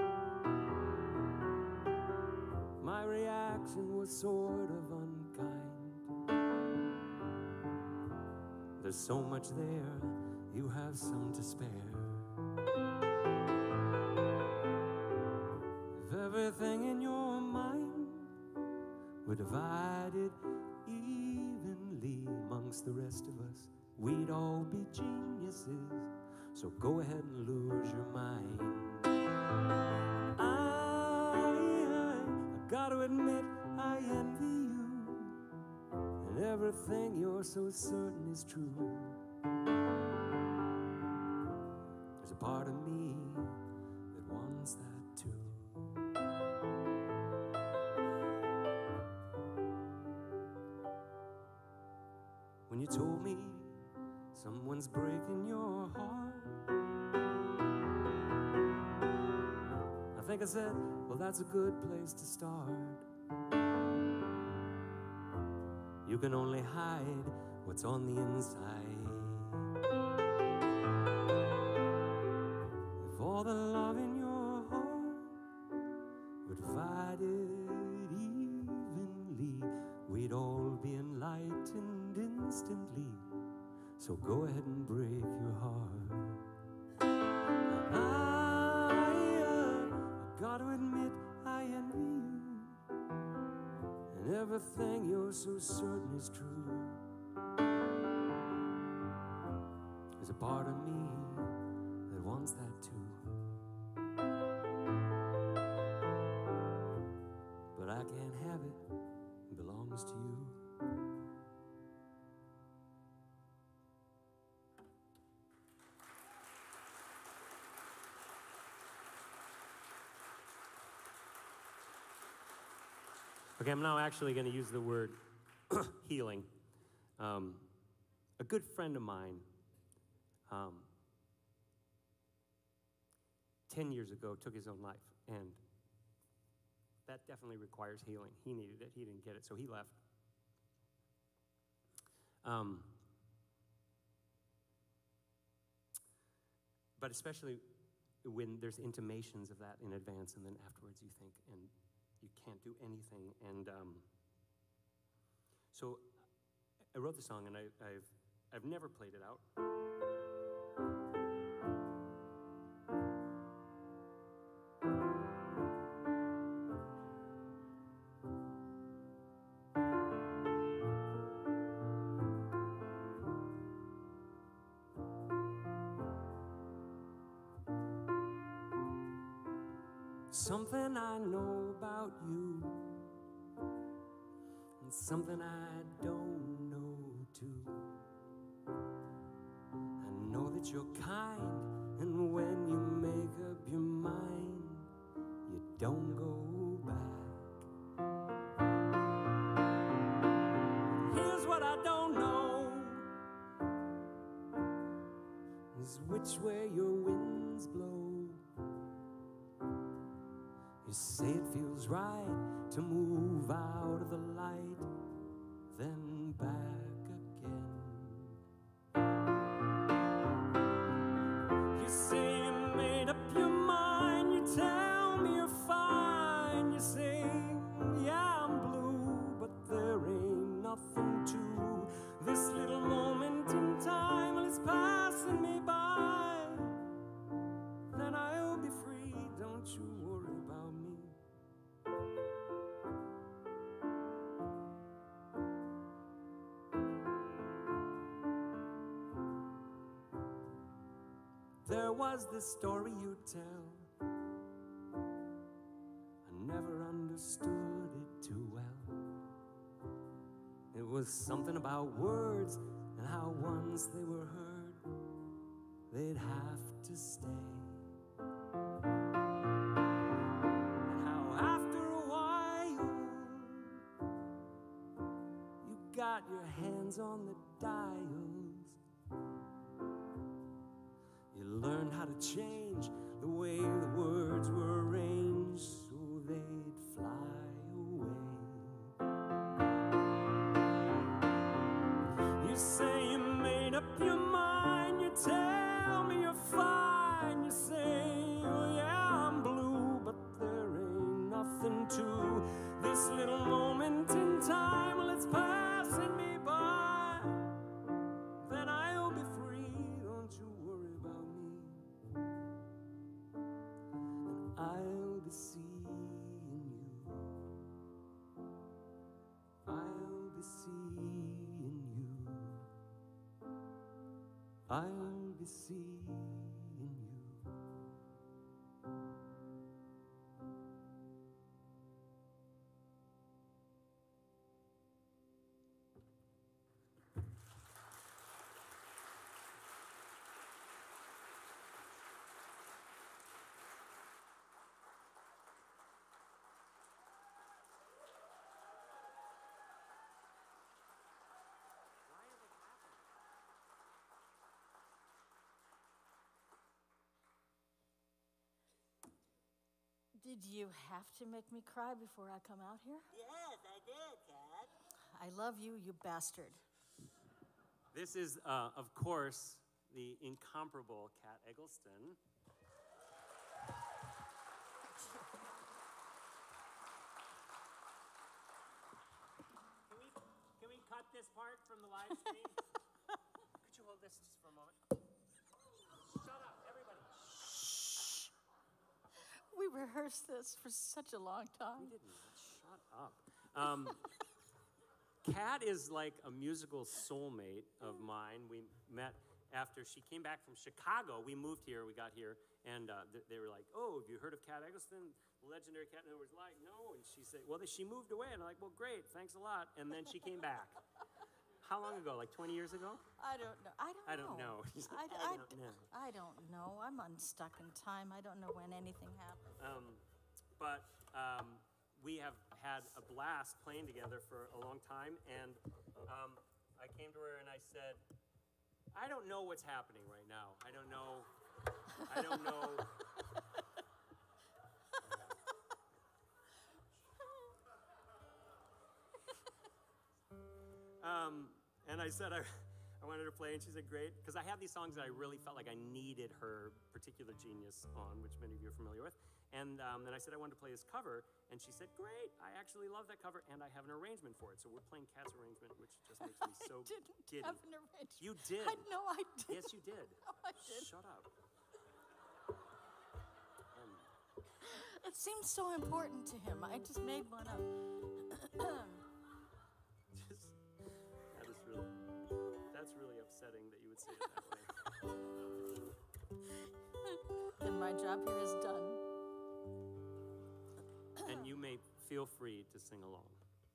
my reaction was sort of unkind. There's so much there, you have some to spare. If everything in your mind were divided evenly amongst the rest of us, we'd all be geniuses. So go ahead and lose your mind. I, I, I gotta admit, I envy you, and everything you're so certain is true. There's a part of me that wants that too. you told me someone's breaking your heart. I think I said, well, that's a good place to start. You can only hide what's on the inside. If all the love in your heart were divided evenly, we'd all be enlightened instantly. So go ahead and break your heart. I, uh, I gotta admit I envy you, and everything you're so certain is true. There's a part of me that wants that too, but I can't have it. It belongs to you. Okay, I'm now actually going to use the word healing. Um, a good friend of mine, um, ten years ago, took his own life, and that definitely requires healing. He needed it. He didn't get it, so he left. Um, but especially when there's intimations of that in advance, and then afterwards you think, and you can't do anything. And um, so I wrote the song, and I, I've, I've never played it out. Something I know about you, and something I don't know too. I know that you're kind, and when you make up your mind, you don't go back. Here's what I don't know, is which way your winds blow. You say it feels right to move out of the light, then back again. You say you made up your mind, you tell me you're fine. You say, yeah, I'm blue, but there ain't nothing to this little moment in time. Well, it's passing me by, then I'll be free, don't you worry about me. There was this story you tell, I never understood it too well. It was something about words and how once they were heard, they'd have to stay. And how after a while, you got your hands on the dials. You learned how to change the way the words were arranged so they'd fly away. You say you made up your mind, you tell me you're fine. You say, oh yeah, I'm blue, but there ain't nothing to this little moment in time. Well, it's passing me by, then I'll be free, don't you worry about me. And I'll be seeing you, I'll be seeing you, I'll be seeing you. Did you have to make me cry before I come out here? Yes, I did, Cat. I love you, you bastard. This is, uh, of course, the incomparable Kat Eggleston. Can we, can we cut this part from the live stream? Could you hold this just for a moment? Shut up, everybody. Shh. We rehearsed this for such a long time. We didn't. Shut up. Um, Kat is like a musical soulmate of mine. We met after she came back from Chicago. We moved here, we got here, and uh, th they were like, oh, have you heard of Kat Eggleston, the legendary Kat? And I was like, no. And she said, well, she moved away. And I'm like, well, great, thanks a lot. And then she came back. How long ago? Like twenty years ago? I don't know. I don't I don't know. know. He's I, like, I, I don't know. I don't know. I'm unstuck in time. I don't know when anything happened. Um, but um, we have had a blast playing together for a long time, and um, I came to her and I said, I don't know what's happening right now. I don't know. I don't know. um, and I said I, I wanted her to play, and she said, great, because I have these songs that I really felt like I needed her particular genius on, which many of you are familiar with. And um, then I said I wanted to play this cover, and she said, great, I actually love that cover, and I have an arrangement for it. So we're playing Kat's arrangement, which just makes me so I didn't giddy. have an arrangement. You did. I know I did. Yes, you did. No, I didn't. Shut up. Um, It seemed so important to him. I just made one up. just, that is really, that's really upsetting that you would say it that way. And my job here is done. And you may feel free to sing along.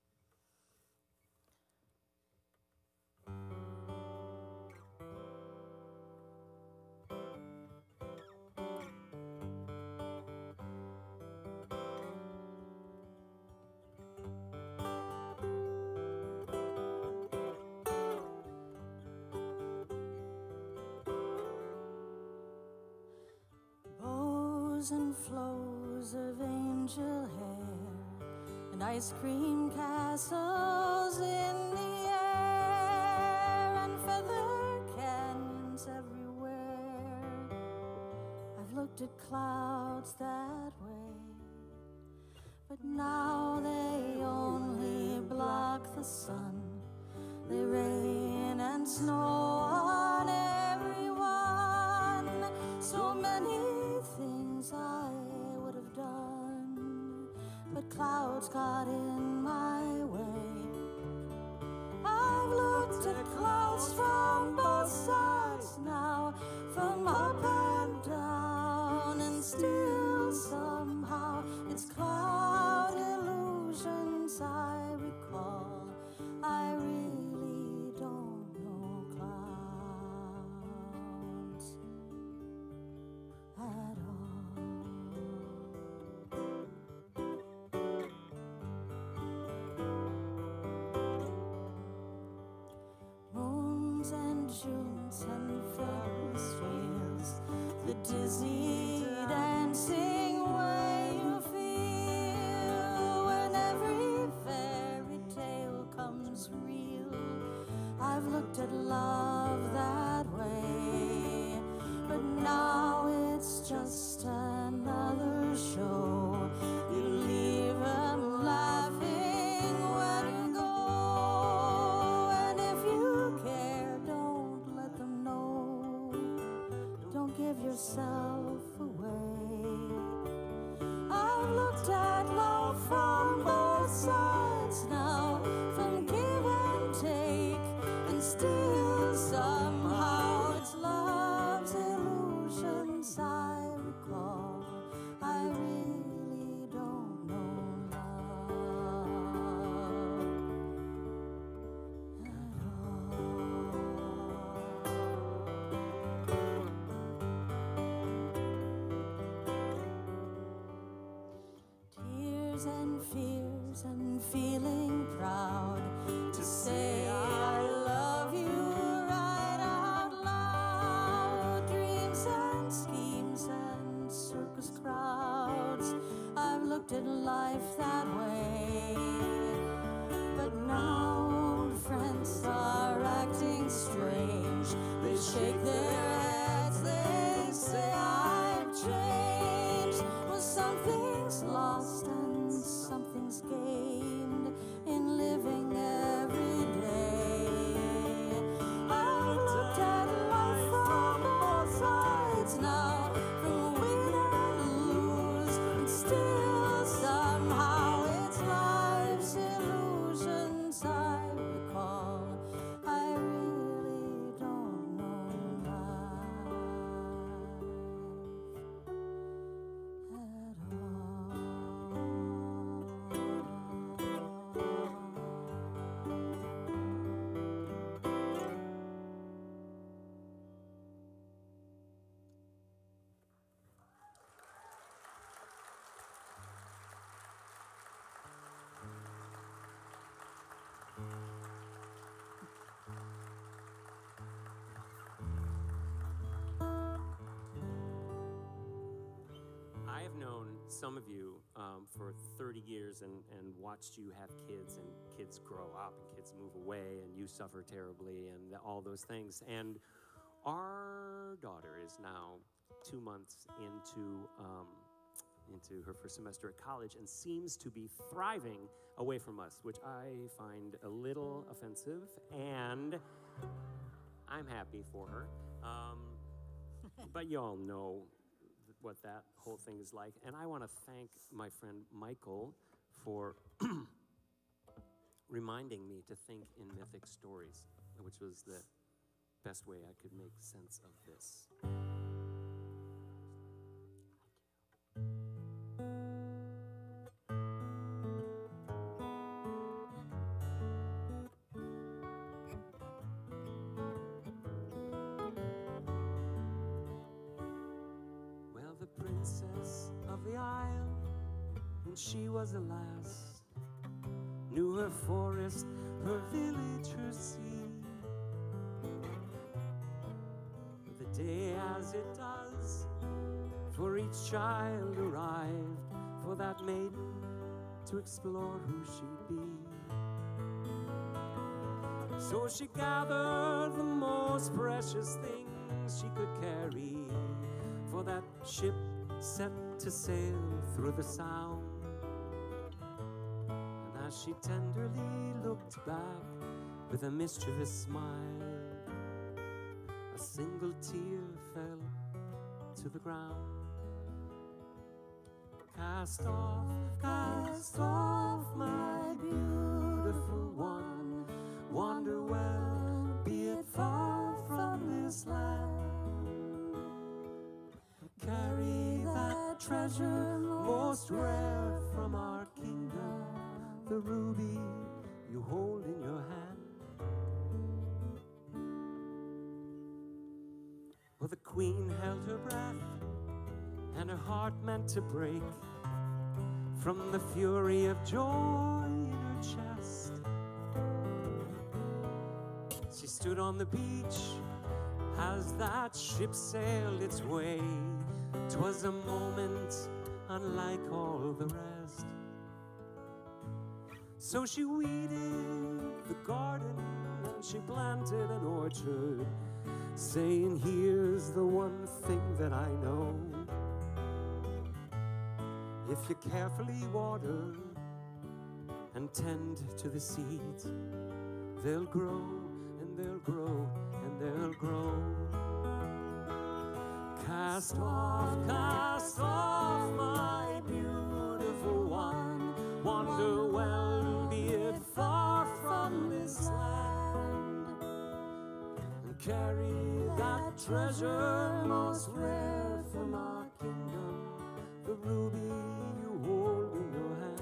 Bows and flows of angel hair and ice cream castles in the air and feather canyons everywhere. I've looked at clouds that way, but now they only block the sun. They rain and snow on everyone. So many things I would have done, but clouds got in my way. I've looked at clouds from both sides now, from up and down, and still somehow it's cloud illusions I recall. I really don't know clouds at all. Moons and Junes and Ferris wheels, the dizzy dancing way you feel when every fairy tale comes real. I've looked at love that way, but now it's just another show. You leave them laughing when you go, and if you care, don't let them know. Don't give yourself away. I've looked at love from both sides now, from give and take, and still somehow it's love's illusions I recall. I really don't know love at all. Tears and fears and feeling proud to say I love you right out loud. Dreams and schemes and circus crowds. I did life that way. But now old friends are acting strange. They shake their heads, they say I've changed. Well, something's lost and something's gained in living every day. I've looked at life from both sides now, from win and lose, and still somehow it's life's illusions I recall. I really don't know life at all. I have known some of you um, for thirty years and, and watched you have kids, and kids grow up and kids move away and you suffer terribly and all those things. And our daughter is now two months into, um, into her first semester at college and seems to be thriving away from us, which I find a little offensive, and I'm happy for her. Um, but you all know what that whole thing is like. And I want to thank my friend Michael for reminding me to think in mythic stories, which was the best way I could make sense of this. Well, the princess of the isle, when she was a lass, knew her forest, her village, her sea. The day as it does, for each child arrived, for that maiden to explore who she'd be. So she gathered the most precious things she could carry, for that ship set to sail through the sound. And as she tenderly looked back with a mischievous smile, a single tear fell to the ground. Cast off, cast off, my beautiful one, wander well, be it far from this land. Carry that treasure most rare from our kingdom, the ruby you hold in your hand. Well, the queen held her breath, and her heart meant to break from the fury of joy in her chest. She stood on the beach as that ship sailed its way. 'Twas a moment unlike all the rest. So she weeded the garden and she planted an orchard, saying, here's the one thing that I know. If you carefully water and tend to the seeds, they'll grow and they'll grow and they'll grow. Cast off, cast off, my beautiful one, wander well, be it far from this land, and carry that treasure most rare from our kingdom, the ruby you hold in your hand.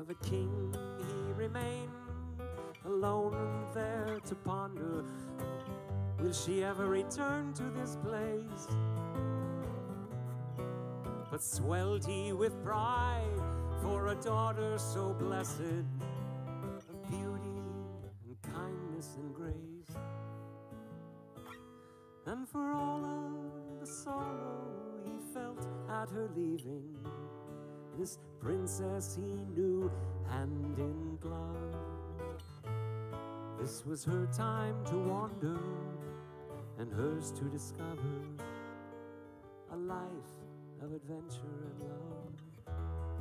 the king he remained, alone there to ponder, will she ever return to this place? But swelled he with pride for a daughter so blessed, of beauty and kindness and grace. And for all of the sorrow he felt at her leaving, this princess he knew hand in glove. This was her time to wander, and hers to discover a life of adventure and love.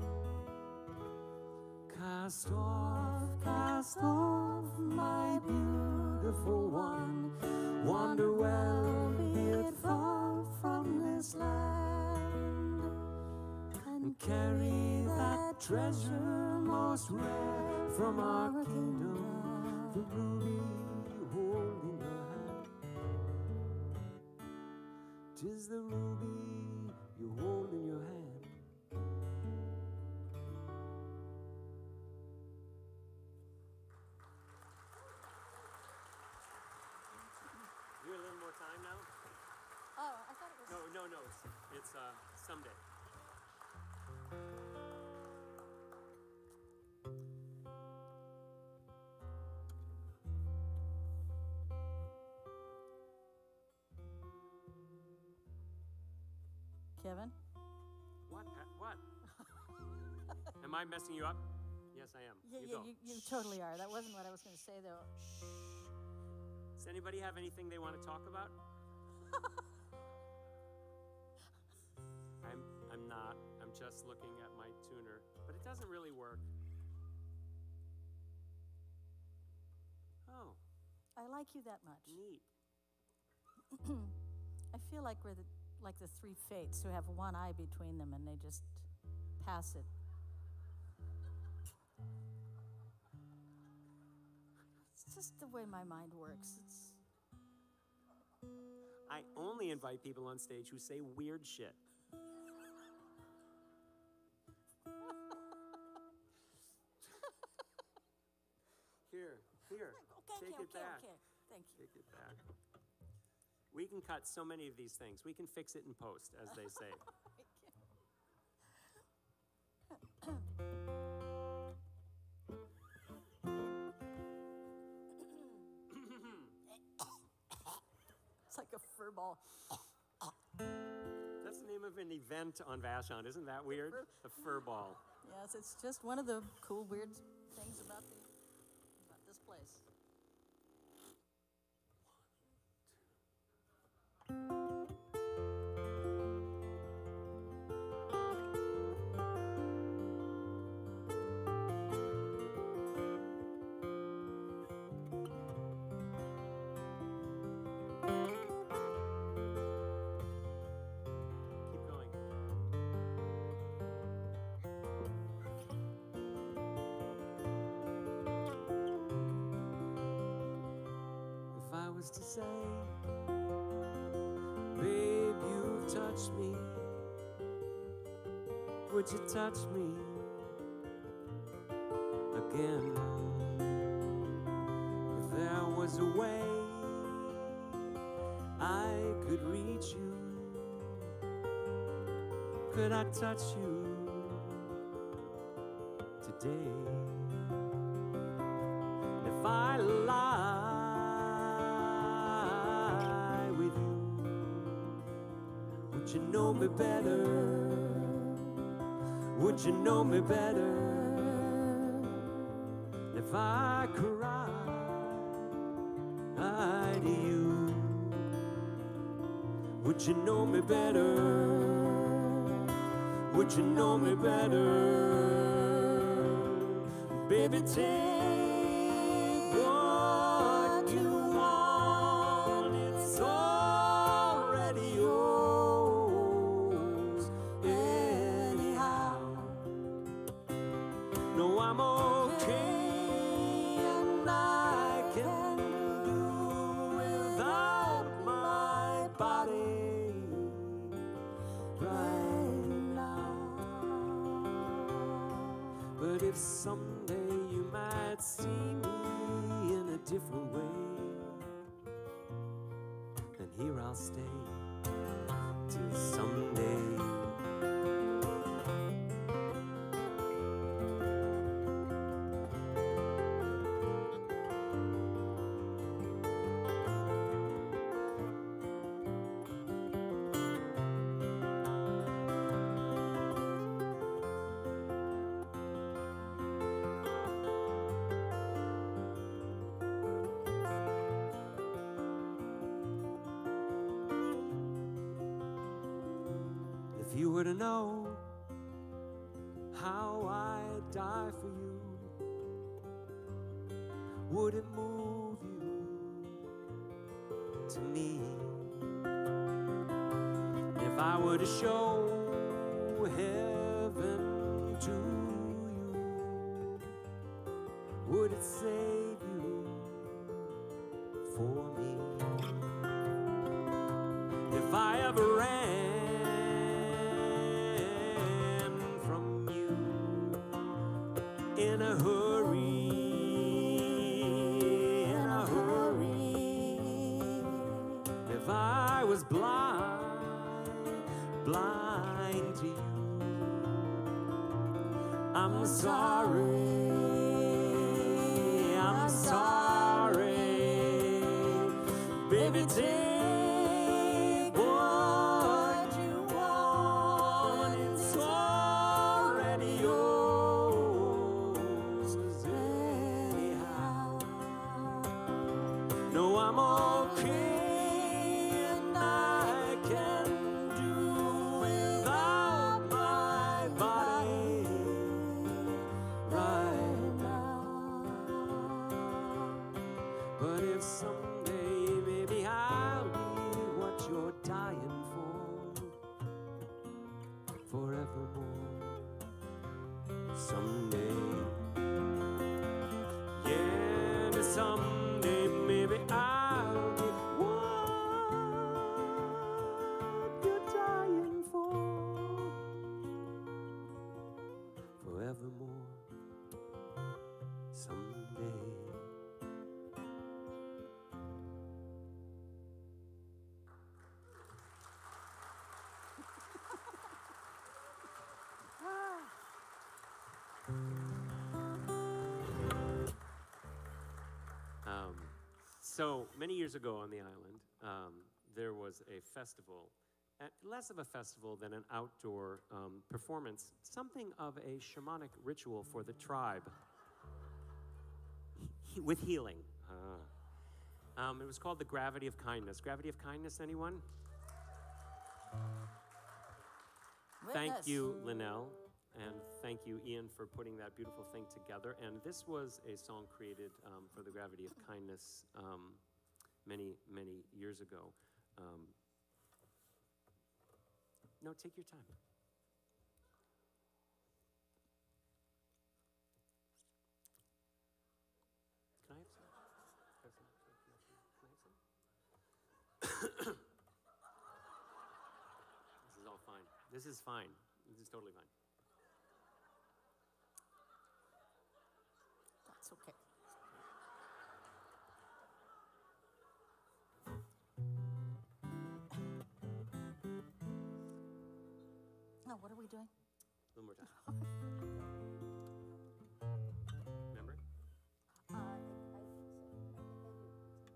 Cast off, cast off, my beautiful one, wander well, be it far from this land, and carry that treasure most rare from our kingdom, the ruby you hold in your hand. 'Tis the ruby you hold in your hand. You a little more time now? Oh, I thought it was. No, no, no. It's it's uh, someday. Kevin? What? Ha- What? Am I messing you up? Yes, I am. Yeah, you yeah, go. you, you totally are. That wasn't what I was going to say, though. Does anybody have anything they want to talk about? I'm I'm not. I'm just looking at my tuner, but it doesn't really work. Oh, I like you that much. neat. I feel like we're the, like the three fates who have one eye between them and they just pass it. It's just the way my mind works. It's I only invite people on stage who say weird shit. Here, here. okay, Take okay, it okay, back. okay. Thank you. Take it back. We can cut so many of these things. We can fix it in post, as they say. It's like a fur ball. That's the name of an event on Vashon. Isn't that weird? A fur ball. Yes, it's just one of the cool, weird things about the about this place. Keep going. If I was to say, babe, you've touched me, would you touch me again? If there was a way I could reach you, could I touch you today? If I lie with you, would you know me better? Would you know me better? If I cry to you, would you know me better? Would you know me better? Baby, take what you want, it's already yours anyhow. No, I'm okay, and I can do without my body right now. But But if someday you might see me in a different way, then here I'll stay till someday. If you were to know how I'd die for you, would it move you to me? If I were to show heaven to you, would it save you for me? If I ever ran in a hurry, in a hurry. If I was blind, blind to you, I'm sorry, I'm sorry. Baby, take what you want, it's already yours. No, I'm okay, and I can do without my body right now. But if someday, maybe I'll be what you're dying for, forevermore, someday. Yeah, someday maybe I'll be what you're dying for, forevermore, someday. Um, so many years ago on the island, um, there was a festival, uh, less of a festival than an outdoor um, performance, something of a shamanic ritual for the tribe, he- with healing. Uh, um, it was called the Gravity of Kindness. Gravity of Kindness, anyone? Thank Witness. you, Linnell, and thank you, Ian, for putting that beautiful thing together. And this was a song created um, for the Gravity of Kindness um, many, many years ago. Um, no, take your time. Can I have some? Can I have some? Can I have some? This is all fine. This is fine. This is totally fine. That's okay. Now, what are we doing? A little more time. Remember? Uh, I think, I think so. I think I do.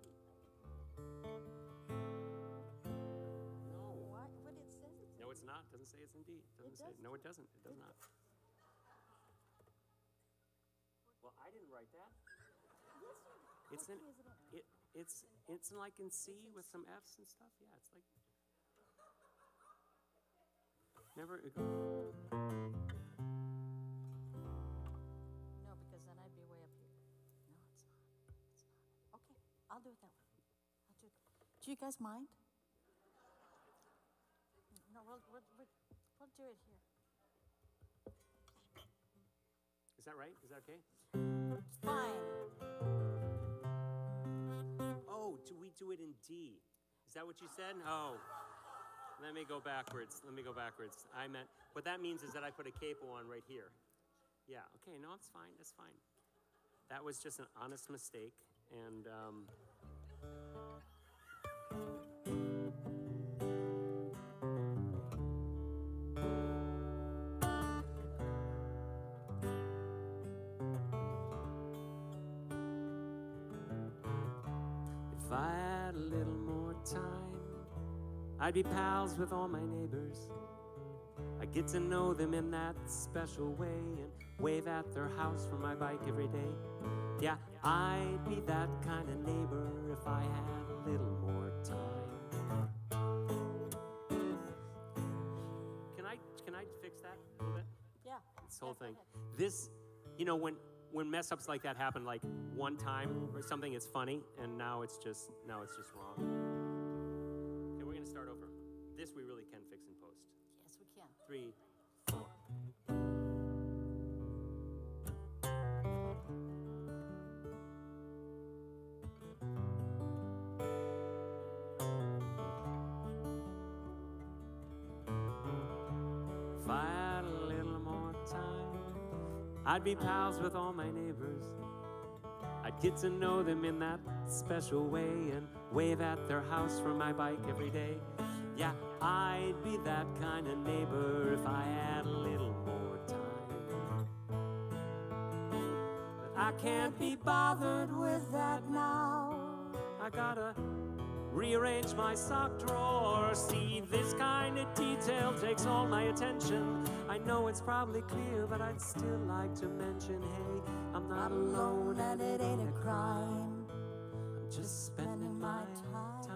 No. What? What it says? It's No, it's not. Doesn't say it's in D. Doesn't It say. does. No, it doesn't. It does not. Well, I didn't write that. It's in. Is it in? It. It's. It's like in C with some F's and stuff. Yeah, it's like. Never. It go, No, because then I'd be way up here. No, it's not. It's not. Okay, I'll do it that way. I'll do it. Do you guys mind? No, we'll, we'll, we'll, we'll do it here. is that right? Is that okay? Fine. Oh, do we do it in D? Is that what you said? Oh. Let me go backwards. Let me go backwards. I meant, what that means is that I put a capo on right here. Yeah, okay, no, it's fine, it's fine. That was just an honest mistake, and um, if I had a little more time, I'd be pals with all my neighbors. I'd get to know them in that special way and wave at their house from my bike every day. Yeah, I'd be that kind of neighbor if I had a little more time. Can I can I fix that a little bit? Yeah. This whole Yeah, go thing. ahead. This, you know, when when mess ups like that happen like one time or something, it's funny, and now it's just now it's just wrong. Okay, we're gonna start over. This we really can fix in post. Yes, we can. Three, four. If I had a little more time, I'd be pals with all my neighbors. I'd get to know them in that special way and wave at their house from my bike every day. Yeah, I'd be that kind of neighbor if I had a little more time. But I can't be bothered with that now. I gotta rearrange my sock drawer. See, this kind of detail takes all my attention. I know it's probably clear, but I'd still like to mention, hey, I'm not alone and it ain't a crime. I'm just spending my time.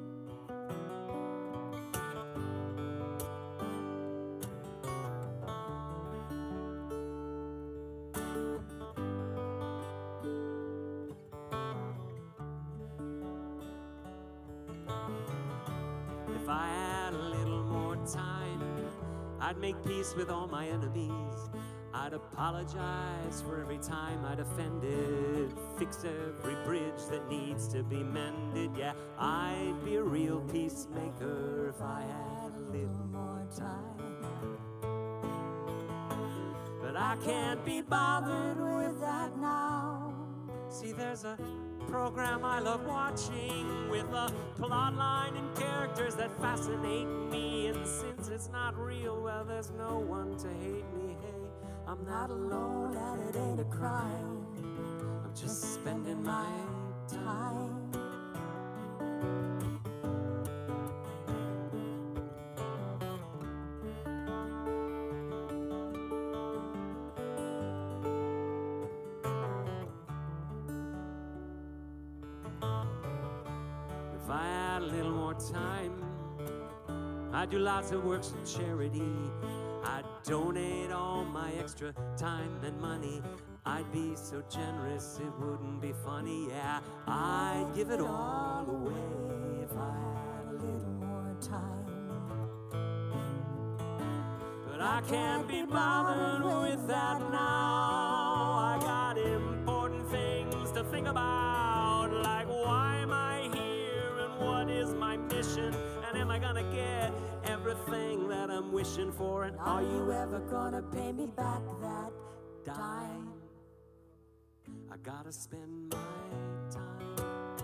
If I had a little more time, I'd make peace with all my enemies. I'd apologize for every time I'd offended, fix every bridge that needs to be mended. Yeah, I'd be a real peacemaker if I had a little more time. But I can't be bothered with that now. See, there's a program I love watching with a plot line and characters that fascinate me. And since it's not real, well, there's no one to hate me. Hey, I'm not alone and it ain't a crime. I'm just spending my time. If I had a little more time, I'd do lots of works of charity. I'd donate all my extra time and money. I'd be so generous it wouldn't be funny. Yeah, I'd give it all away if I had a little more time. But I can't be bothered with that now. I got important things to think about, like why am I here and what is my mission, and am I gonna get everything that I'm wishing for, and are you ever gonna pay me back that dime? I gotta spend my time.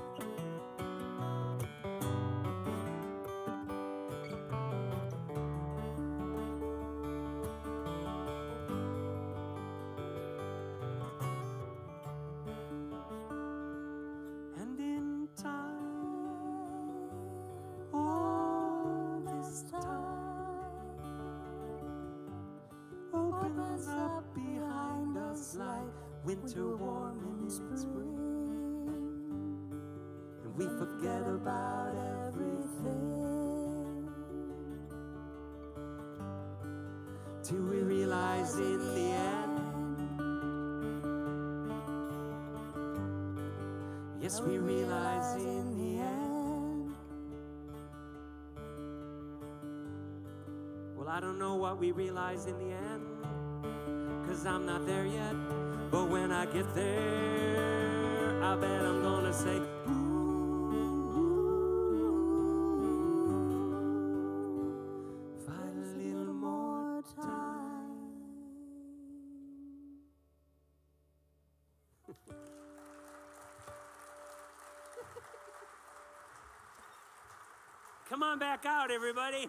And in time, all this time opens up behind us like winter warm in spring, and we forget about everything till we realize in the end, yes, we realize in the end. Well, I don't know what we realize in the end, 'cause I'm not there yet. But when I get there, I bet I'm gonna say, ooh, if I had a little more time. Come on back out, everybody.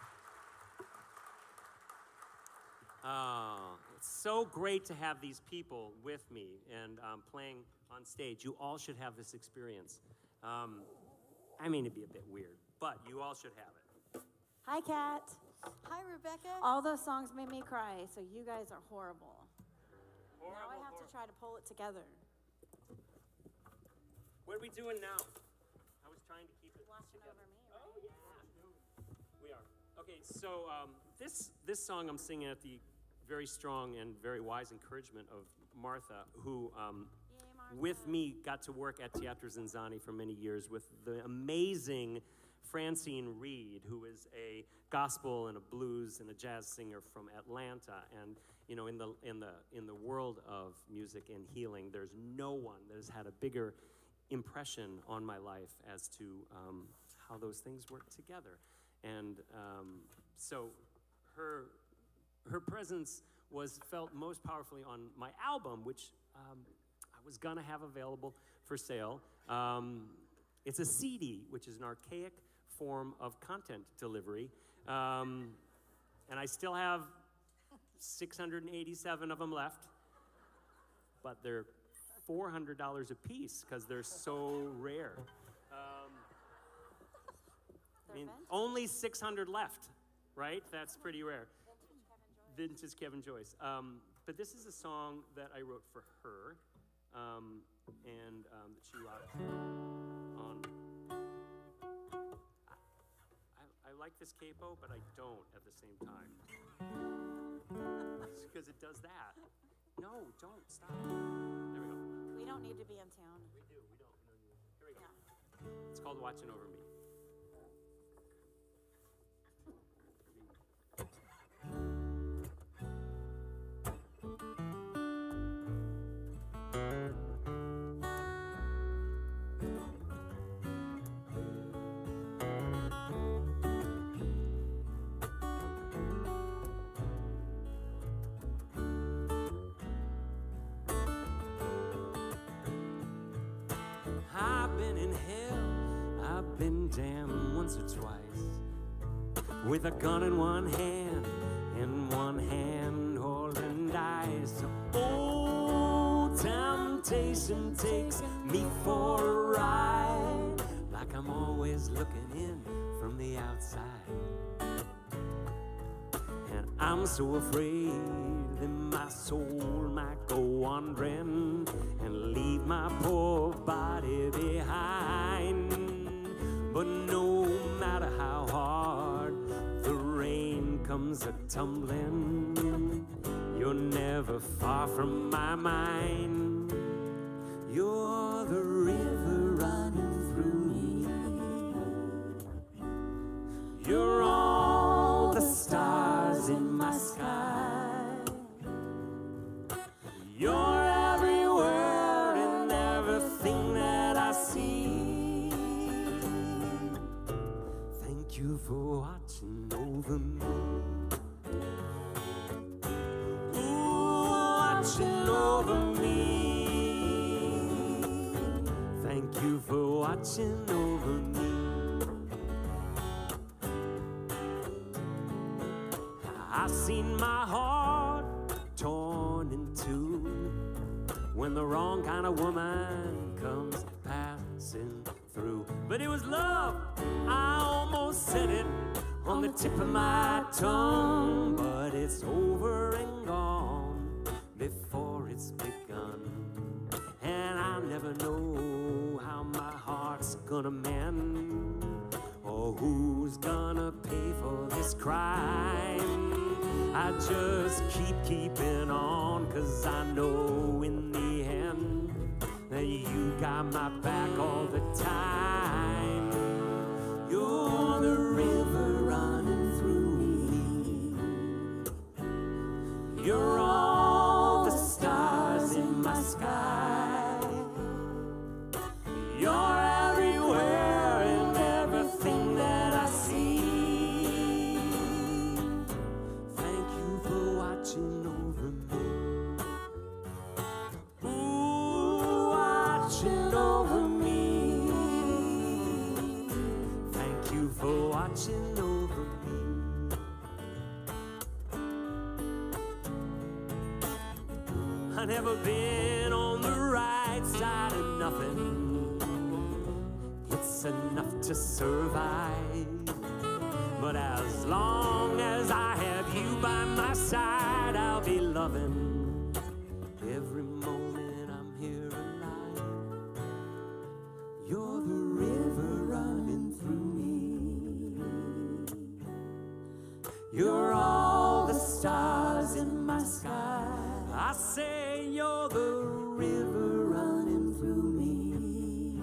Oh, it's so great to have these people with me and um, playing on stage. You all should have this experience. Um, I mean, it'd be a bit weird, but you all should have it. Hi, Kat. Hi, Rebecca. All those songs made me cry, so you guys are horrible. Horrible, now I have horrible. to try to pull it together. What are we doing now? I was trying to keep it Watching together. over me, Oh, right? yeah. We are. Okay, so um, this, this song I'm singing at the very strong and very wise encouragement of Martha, who um, Yay, Martha. with me got to work at Teatro Zanzani for many years with the amazing Francine Reed, who is a gospel and a blues and a jazz singer from Atlanta. And you know, in the in the in the world of music and healing, there's no one that has had a bigger impression on my life as to um, how those things work together. And um, so her her presence was felt most powerfully on my album, which um, I was gonna have available for sale. Um, it's a C D, which is an archaic form of content delivery. Um, and I still have six hundred eighty-seven of them left, but they're four hundred dollars a piece because they're so rare. Um, I mean, only six hundred left, right? That's pretty rare. Vintage Kevin Joyce. Um, but this is a song that I wrote for her, um, and um, that she rocked on. I, I like this capo, but I don't at the same time. Because it does that. No, don't, stop. There we go. We don't need to be in tune. We do, we don't. No, no. Here we go. It's called Watching Over Me. I've been in hell, I've been damned once or twice, with a gun in one hand and one hand holding dice. Oh, temptation takes me for a ride, like I'm always looking in from the outside. And I'm so afraid that my soul might go wandering and leave my poor body behind. But no matter how hard the rain comes a-tumbling, you're never far from my mind. You're the river running through me. You're all the stars in my sky. You're everywhere in everything that I see. Thank you for watching over me. Ooh, watching over me. Thank you for watching over me. I've seen my heart torn in two when the wrong kind of woman comes passing through. But it was love, I almost said it on the tip of my tongue. But it's over and gone before it's begun. And I never know how my heart's gonna mend, or who's gonna pay for this crime. I just keep keeping on, 'cause I know in the end that you got my back all the time. You're the river running through me. You're all the stars in my sky. You're everywhere in everything that I see. Thank you for watching over me. Ooh, watching over me. Thank you for watching. I've never been on the right side of nothing. It's enough to survive. But as long as I have you by my side, I'll be loving every moment I'm here alive. You're the river running through me. You're all the stars in my sky. I say you're the river running through me.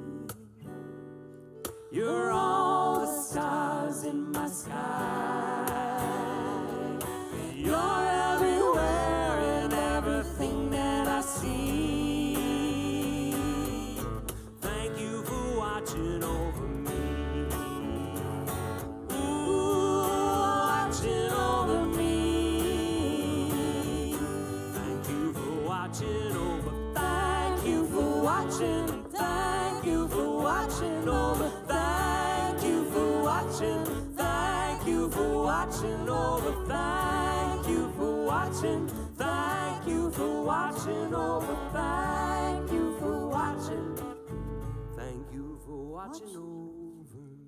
You're all the stars in my sky. You're everywhere in everything that I see. Thank you for watching over me. Ooh, watching over me. Thank you for watching over. Thank you for watching. Thank you for watching over. Thank you for watching. Thank you for watching over. Thank you for watching. Thank you for watching over. Thank you for watching. Thank you for watching over me.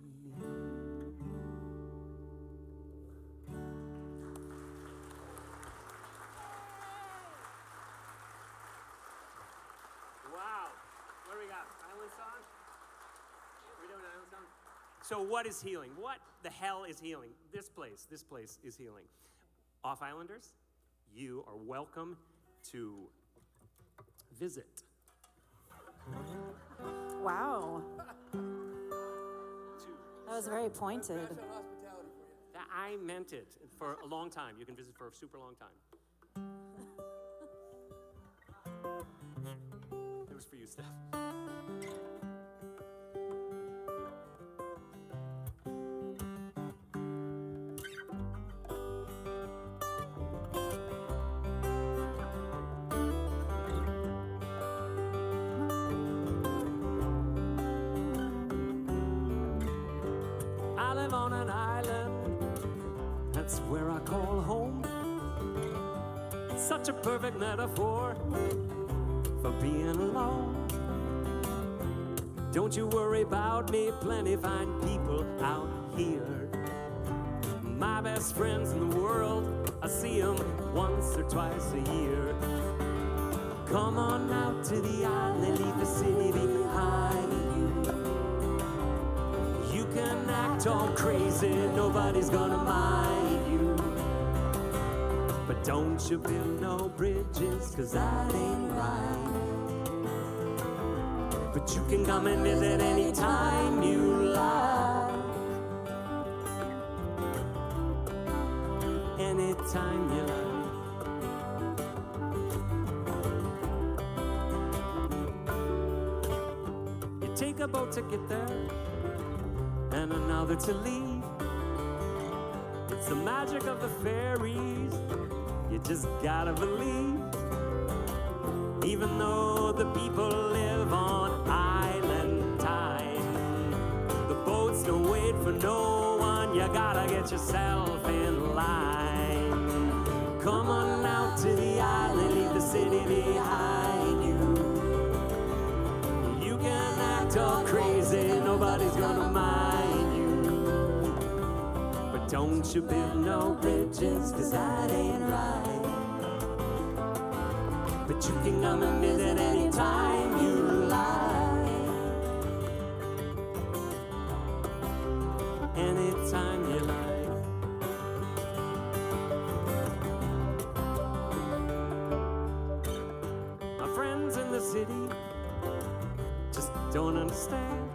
Wow. What do we got? Island song? Are we doing an island song? So what is healing? What the hell is healing? This place, this place is healing. Off Islanders, you are welcome to visit. Wow. To, That was very pointed. Hospitality for you. That- I meant it for a long time. You can visit for a super long time. It was for you, Steph. I live on an island, that's where I call home. Such a perfect metaphor for being alone. Don't you worry about me, plenty fine people out here. My best friends in the world, I see them once or twice a year. Come on out to the island, leave the city behind you. You can act all crazy, nobody's gonna mind you. But don't you build no bridges, cause that ain't right. But you can come and visit anytime you like. Anytime you like. You take a boat to get there, and another to leave. It's the magic of the fairies, you just gotta believe. Even though the people live on island time, the boats don't wait for no one, you gotta get yourself in line. Come on out to the island, leave the city behind you. You can act all crazy, nobody's gonna mind you. But don't you build no bridges, cause that ain't right. But you can come and visit anytime you like. Anytime you like. My friends in the city just don't understand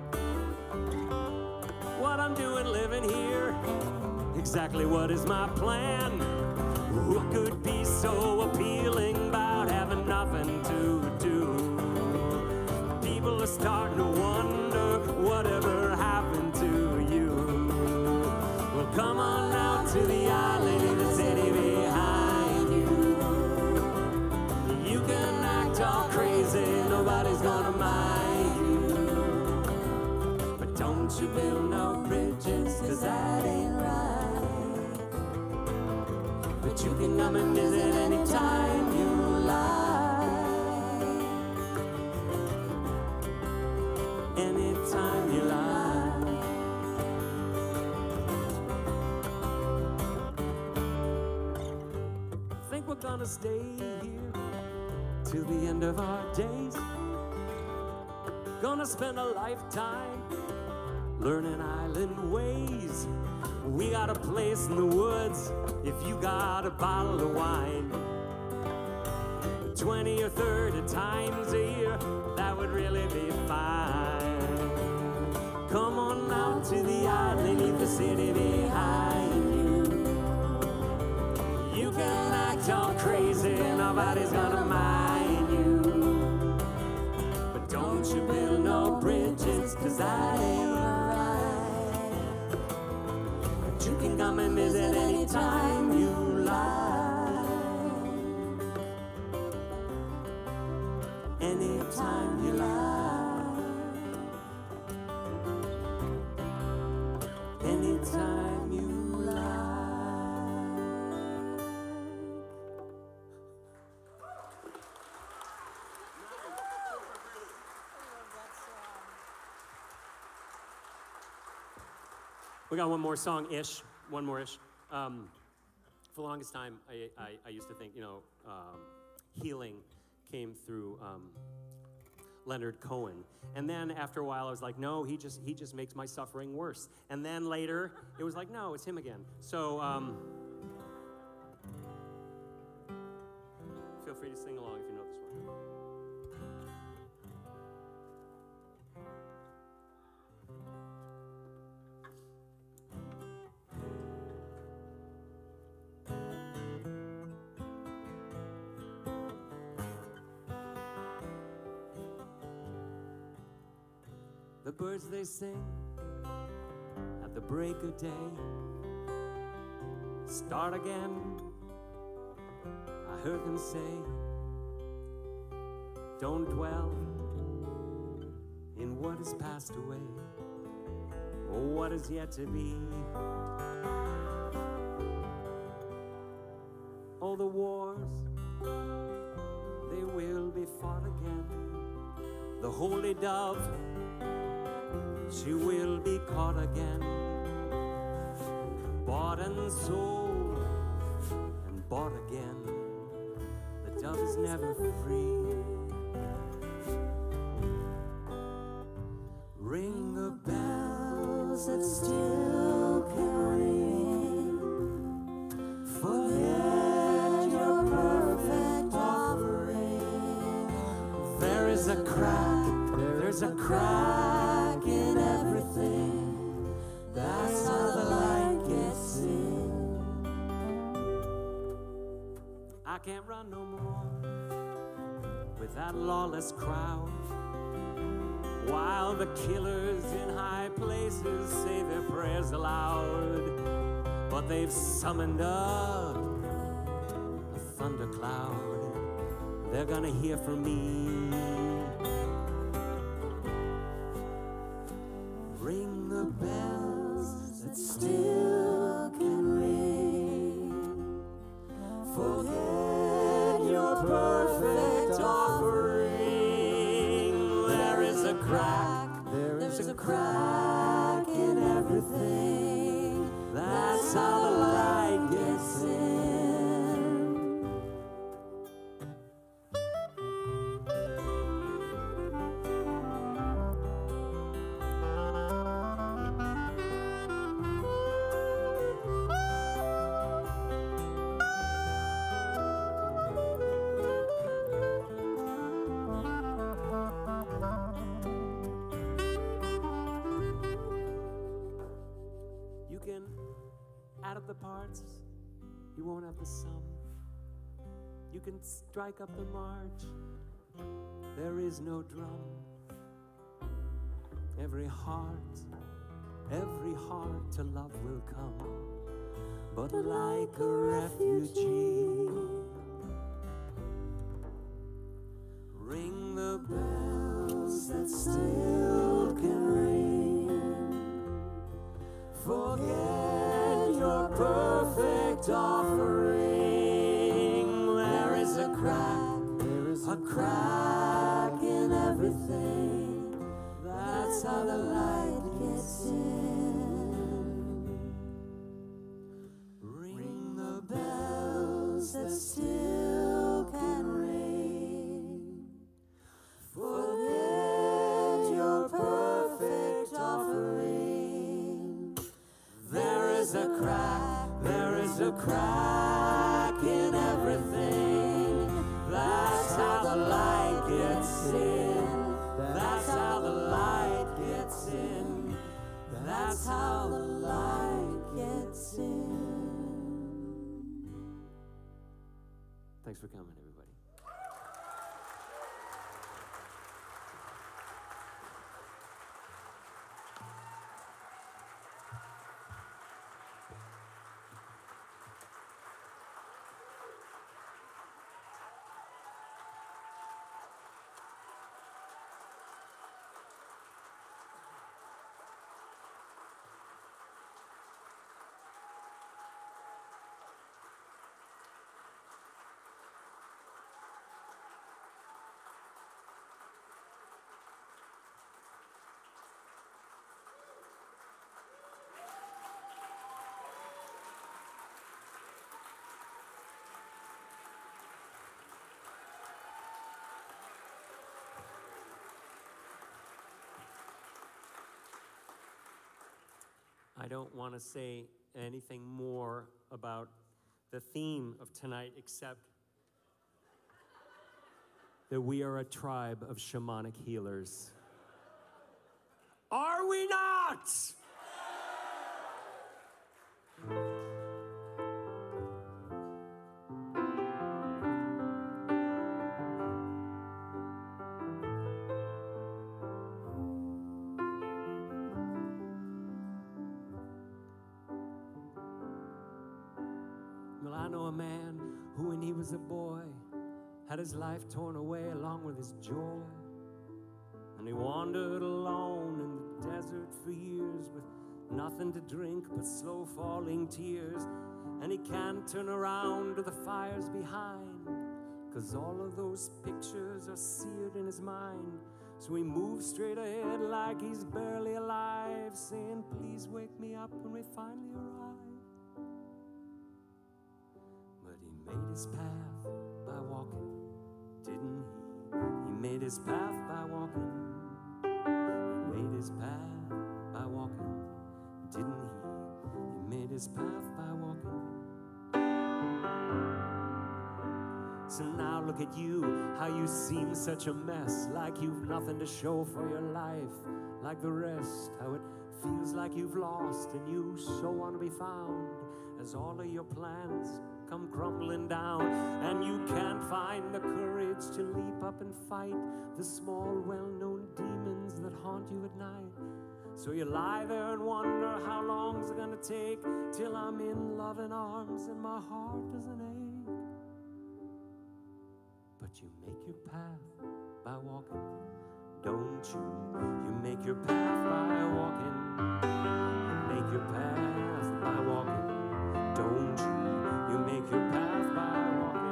what I'm doing living here. Exactly what is my plan? What could be so appealing about having nothing to do? People are starting to wonder whatever happened to you. Well, come on out to the island, leave the city behind you. You can act all crazy, nobody's gonna mind you. But don't you build no bridges, cause that ain't right. But you can come and visit anytime you like. gonna stay here till the end of our days. Gonna spend a lifetime learning island ways. We got a place in the woods if you got a bottle of wine. Twenty or thirty times a year, that would really be fine. Come on out to the island, leave the city behind you. You can act all crazy, nobody's gonna mind you. But don't you build no bridges, cause that ain't right. But you can come and visit anytime you like. Anytime you like. Anytime you like. We got one more song-ish, one more-ish. Um, for the longest time, I, I, I used to think, you know, um, healing came through um, Leonard Cohen. And then after a while, I was like, no, he just he just makes my suffering worse. And then later, it was like, no, it's him again. So um, feel free to sing along if you know this one. The birds they sing at the break of day. Start again, I heard them say. Don't dwell in what has passed away, or what is yet to be. All the wars, they will be fought again. The holy dove, she will be caught again. Bought and sold and bought again. The dove is never free. Ring the bells that still can ring. Forget your perfect offering. There is a crack, there's a crack in everything. That's how the light gets in. I can't run no more with that lawless crowd, while the killers in high places say their prayers aloud. But they've summoned up a thundercloud. They're gonna hear from me. Ring the bells that still can ring. Forget your perfect offering. There is a crack, there is a crack in everything. That's how the light gets in. You can add up the parts, you won't have the sum. You can strike up the march, there is no drum. Every heart, every heart to love will come, but like a refugee. Ring the bells that still can ring. Forget your perfect offering. There is a crack, there is a crack in everything. That's how the light gets in. Ring the bells that still crack in everything. That's how the light gets in. That's how the light gets in. That's how the light gets in. Thanks for coming, everybody. I don't want to say anything more about the theme of tonight except that we are a tribe of shamanic healers. Are we not? Well, I know a man who, when he was a boy, had his life torn away along with his joy. And he wandered alone in the desert for years with nothing to drink but slow falling tears. And he can't turn around to the fires behind, 'cause all of those pictures are seared in his mind. So he moves straight ahead like he's barely alive, saying, please wake me up when we finally arrive. But he made his path by walking, didn't he? He made his path by walking. He made his path by walking, didn't he? He made his path by walking. So now look at you, how you seem such a mess, like you've nothing to show for your life, like the rest, how it feels like you've lost and you so want to be found, as all of your plans come crumbling down, and you can't find the courage to leap up and fight the small, well-known demons that haunt you at night. So you lie there and wonder, how long's it gonna take till I'm in loving arms and my heart doesn't ache? But you make your path by walking, don't you? You make your path by walking. You make your path by walking, don't you? You make your path by walking.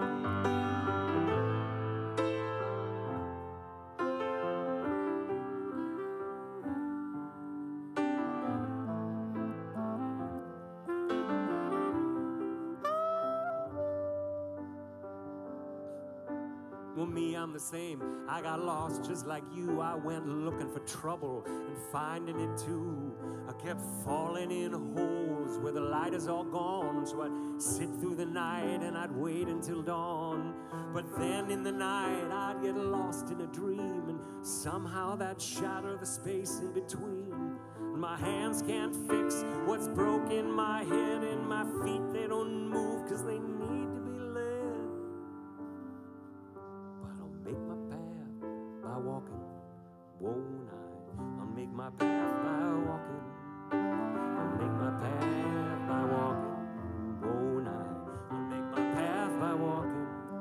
Well, me, I'm the same. I got lost just like you. I went looking for trouble and finding it too. I kept falling in holes where the light is all gone. So I'd sit through the night and I'd wait until dawn. But then in the night I'd get lost in a dream, and somehow that'd shatter the space in between. My hands can't fix what's broken, my head and my feet, they don't move 'cause they need to be led. But I'll make my path by walking, won't I? I'll make my path by walking. I'll make my path by walking, won't I? I'll make my path by walking.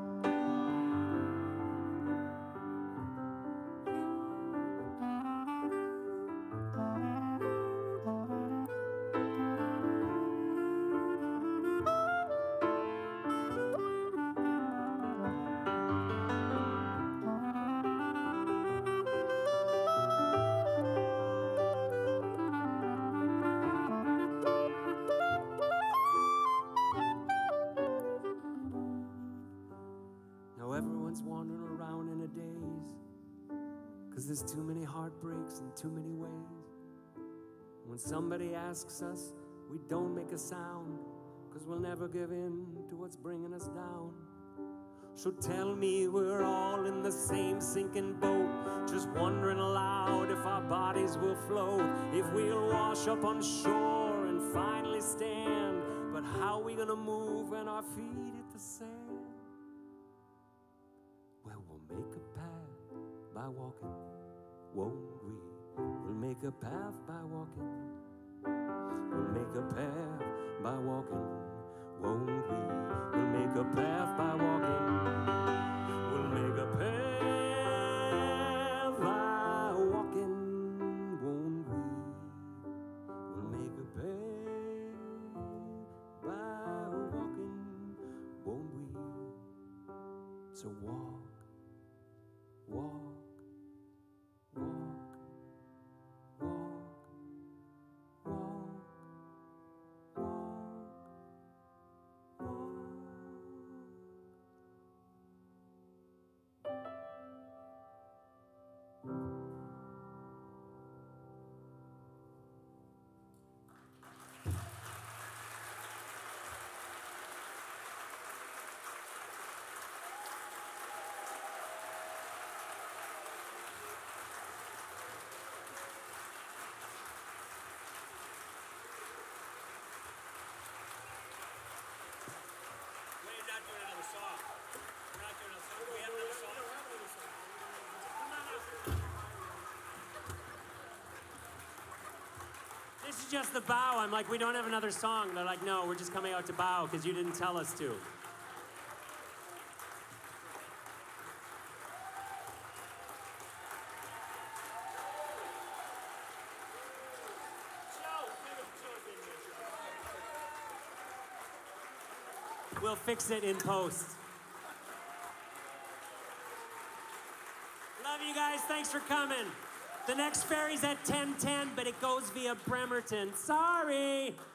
Wandering around in a daze, 'cause there's too many heartbreaks and too many ways. When somebody asks us, we don't make a sound. 'cause we'll never give in to what's bringing us down. So tell me we're all in the same sinking boat, just wondering aloud if our bodies will float, if we'll wash up on shore and finally stand. But how we gonna move when our feet hit the sand? Well, we'll make a path by walking, won't we? We'll make a path by walking. We'll make a path by walking, won't we? We'll make a path by walking. We'll make a path by walking, won't we? We'll make a path by walking, won't we? So walk, walk, walk, walk, walk. We're not doing another song. We're not doing another song. We have another song. This is just the bow. I'm like, we don't have another song. They're like, no, we're just coming out to bow because you didn't tell us to. We'll fix it in post. Love you guys. Thanks for coming. The next ferry's at ten ten, but it goes via Bremerton. Sorry.